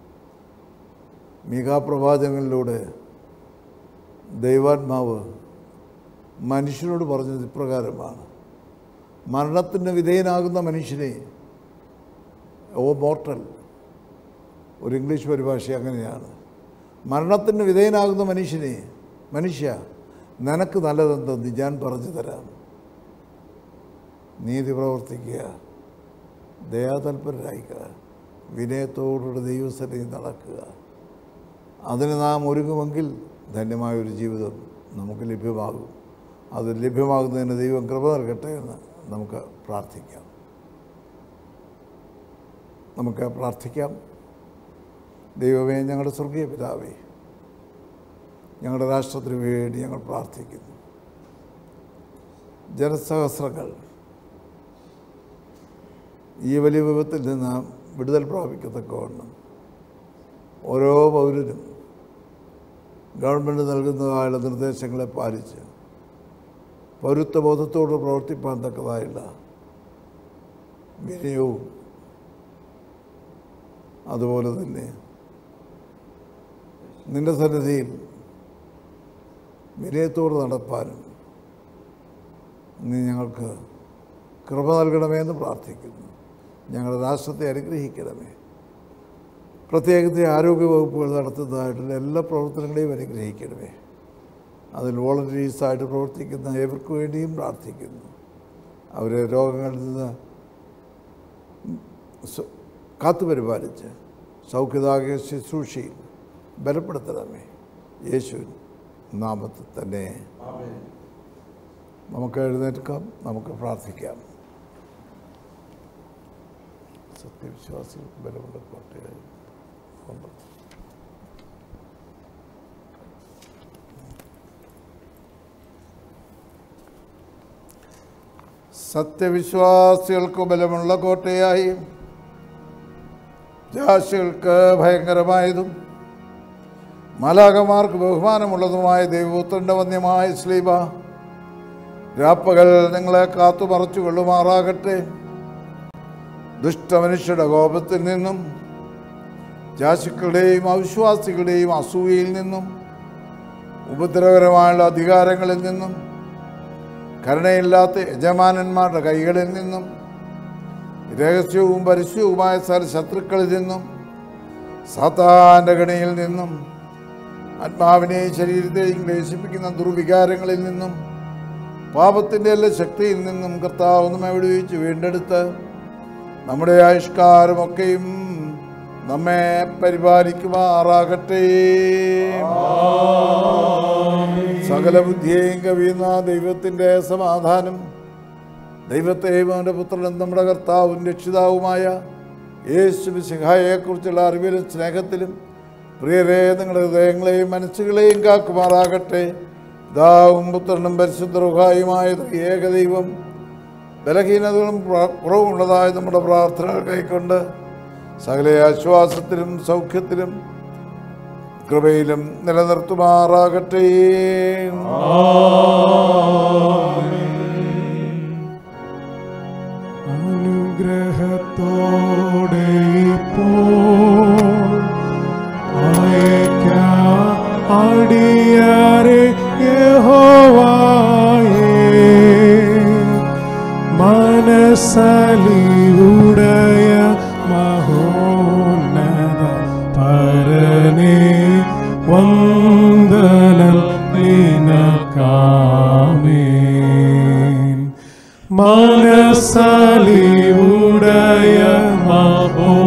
മീകാപ്രവാചകനിലൂടെ ദൈവാത്മാവ് മനുഷ്യനോട് പറഞ്ഞത് ഇപ്രകാരമാണ്: മരണത്തിന് വിധേയനാകുന്ന മനുഷ്യനെ, ഓ മോർട്ടൽ, ഒരു ഇംഗ്ലീഷ് പരിഭാഷ അങ്ങനെയാണ്, മരണത്തിന് വിധേയനാകുന്ന മനുഷ്യനെ, മനുഷ്യ നിനക്ക് നല്ലതെന്തെന്ന് ഞാൻ പറഞ്ഞു തരാം. നീതി പ്രവർത്തിക്കുക, ദയാതൽപരരായിക്കുക, വിനയത്തോടുകൂടി ദൈവസന്നിധിയിൽ നടക്കുക. അതിന് നാം ഒരുങ്ങുമെങ്കിൽ ധന്യമായൊരു ജീവിതം നമുക്ക് ലഭ്യമാകും. അത് ലഭ്യമാകുന്നതിന് ദൈവം കൃപ നൽകട്ടെ എന്ന് നമുക്ക് പ്രാർത്ഥിക്കാം. നമുക്ക് പ്രാർത്ഥിക്കാം. ദൈവമേ, ഞങ്ങളുടെ സ്വർഗീയ പിതാവേ, ഞങ്ങളുടെ രാഷ്ട്രത്തിന് വേണ്ടി ഞങ്ങൾ പ്രാർത്ഥിക്കുന്നു. ജനസഹസ്രങ്ങൾ ഈ വലിയ വിപത്തിൽ നിന്ന് വിടുതൽ പ്രാപിക്കത്തക്കവണ്ണം ഓരോ പൗരനും ഗവൺമെൻറ് നൽകുന്നതായുള്ള നിർദ്ദേശങ്ങളെ പാലിച്ച് പൗരത്വബോധത്തോട് പ്രവർത്തിപ്പാൻ തക്കതായുള്ള വിനയവും അതുപോലെ തന്നെ നിൻ്റെ സന്നിധിയിൽ വിനയത്തോട് നടപ്പാനും നീ ഞങ്ങൾക്ക് കൃപ നൽകണമെന്ന് പ്രാർത്ഥിക്കുന്നു. ഞങ്ങളുടെ രാഷ്ട്രത്തെ അനുഗ്രഹിക്കണമേ. പ്രത്യേകിച്ച് ആരോഗ്യ വകുപ്പുകൾ നടത്തുന്നതായിട്ടുള്ള എല്ലാ പ്രവർത്തനങ്ങളെയും അനുഗ്രഹിക്കണമേ. അതിൽ വോളണ്ടറീസായിട്ട് പ്രവർത്തിക്കുന്ന ഏവർക്കു വേണ്ടിയും പ്രാർത്ഥിക്കുന്നു. അവരെ രോഗങ്ങളിൽ നിന്ന് കാത്തുപരിപാലിച്ച് സൗഖ്യദായക ശുശ്രൂഷയിൽ ബലപ്പെടുത്തണമേ. യേശുവിൻ നാമത്തിൽ തന്നെ നമുക്ക് എഴുന്നേൽക്കാം, നമുക്ക് പ്രാർത്ഥിക്കാം. സത്യവിശ്വാസികൾക്ക് ബലമുള്ള കോട്ടയായി കൊണ്ട് സത്യവിശ്വാസികൾക്ക് ബലമുള്ള കോട്ടയായി ജാശികൾക്ക് ഭയങ്കരമായതും മാലാഖമാർക്ക് ബഹുമാനമുള്ളതുമായ ദൈവപുത്രൻ്റെ വന്യമായ ശ്ലീബ രാപ്പകൽ നിങ്ങളെ കാത്തുമറച്ചു കൊള്ളുമാറാകട്ടെ. ദുഷ്ടമനുഷ്യരുടെ കോപത്തിൽ നിന്നും ജാശുക്കളുടെയും അവിശ്വാസികളുടെയും അസൂയയിൽ നിന്നും ഉപദ്രവകരമായുള്ള അധികാരങ്ങളിൽ നിന്നും കരുണയില്ലാത്ത യജമാനന്മാരുടെ കൈകളിൽ നിന്നും രഹസ്യവും പരസ്യവുമായ സകല ശത്രുക്കളിൽ നിന്നും സാത്താൻ്റെ ഗണിയിൽ നിന്നും ആത്മാവിനെയും ശരീരത്തെയും ക്ലേശിപ്പിക്കുന്ന ദുർവികാരങ്ങളിൽ നിന്നും പാപത്തിൻ്റെ എല്ലാ ശക്തിയിൽ നിന്നും കർത്താവ് നമ്മെ വിടുവിച്ച് വീണ്ടെടുത്ത് നമ്മുടെ ആയുഷ്കാരമൊക്കെയും നമ്മെ പരിപാലിക്കുമാറാകട്ടെ. സകല ബുദ്ധിയെയും കവിയുന്ന ദൈവത്തിൻ്റെ സമാധാനം ദൈവത്തെയും അവൻ്റെ പുത്രനും നമ്മുടെ കർത്താവും രക്ഷിതാവുമായ യേശു മിശിഹായെക്കുറിച്ചുള്ള അറിവിലും സ്നേഹത്തിലും പ്രിയരെ നിങ്ങളുടെ ഹൃദയങ്ങളെയും മനസ്സുകളെയും കാക്കുമാറാകട്ടെ. പിതാവും പുത്രനും പരിശുദ്ധ റൂഹായുമായ ഏകദൈവം ബലഹീനതകളും കുറവുള്ളതായ നമ്മുടെ പ്രാർത്ഥനകൾ കൈക്കൊണ്ട് സകല ആശ്വാസത്തിലും സൗഖ്യത്തിലും കൃപയിലും നിലനിർത്തുമാറാകട്ടെ. അനുഗ്രഹത്തോടെ അടിയാരെ യഹോവായേ മനസ്സലിവുടയ മഹോന്നത പരനേ വന്ദനം നിന സർവോന്നത പരനേ വന്ദിച്ചിടുന്നു.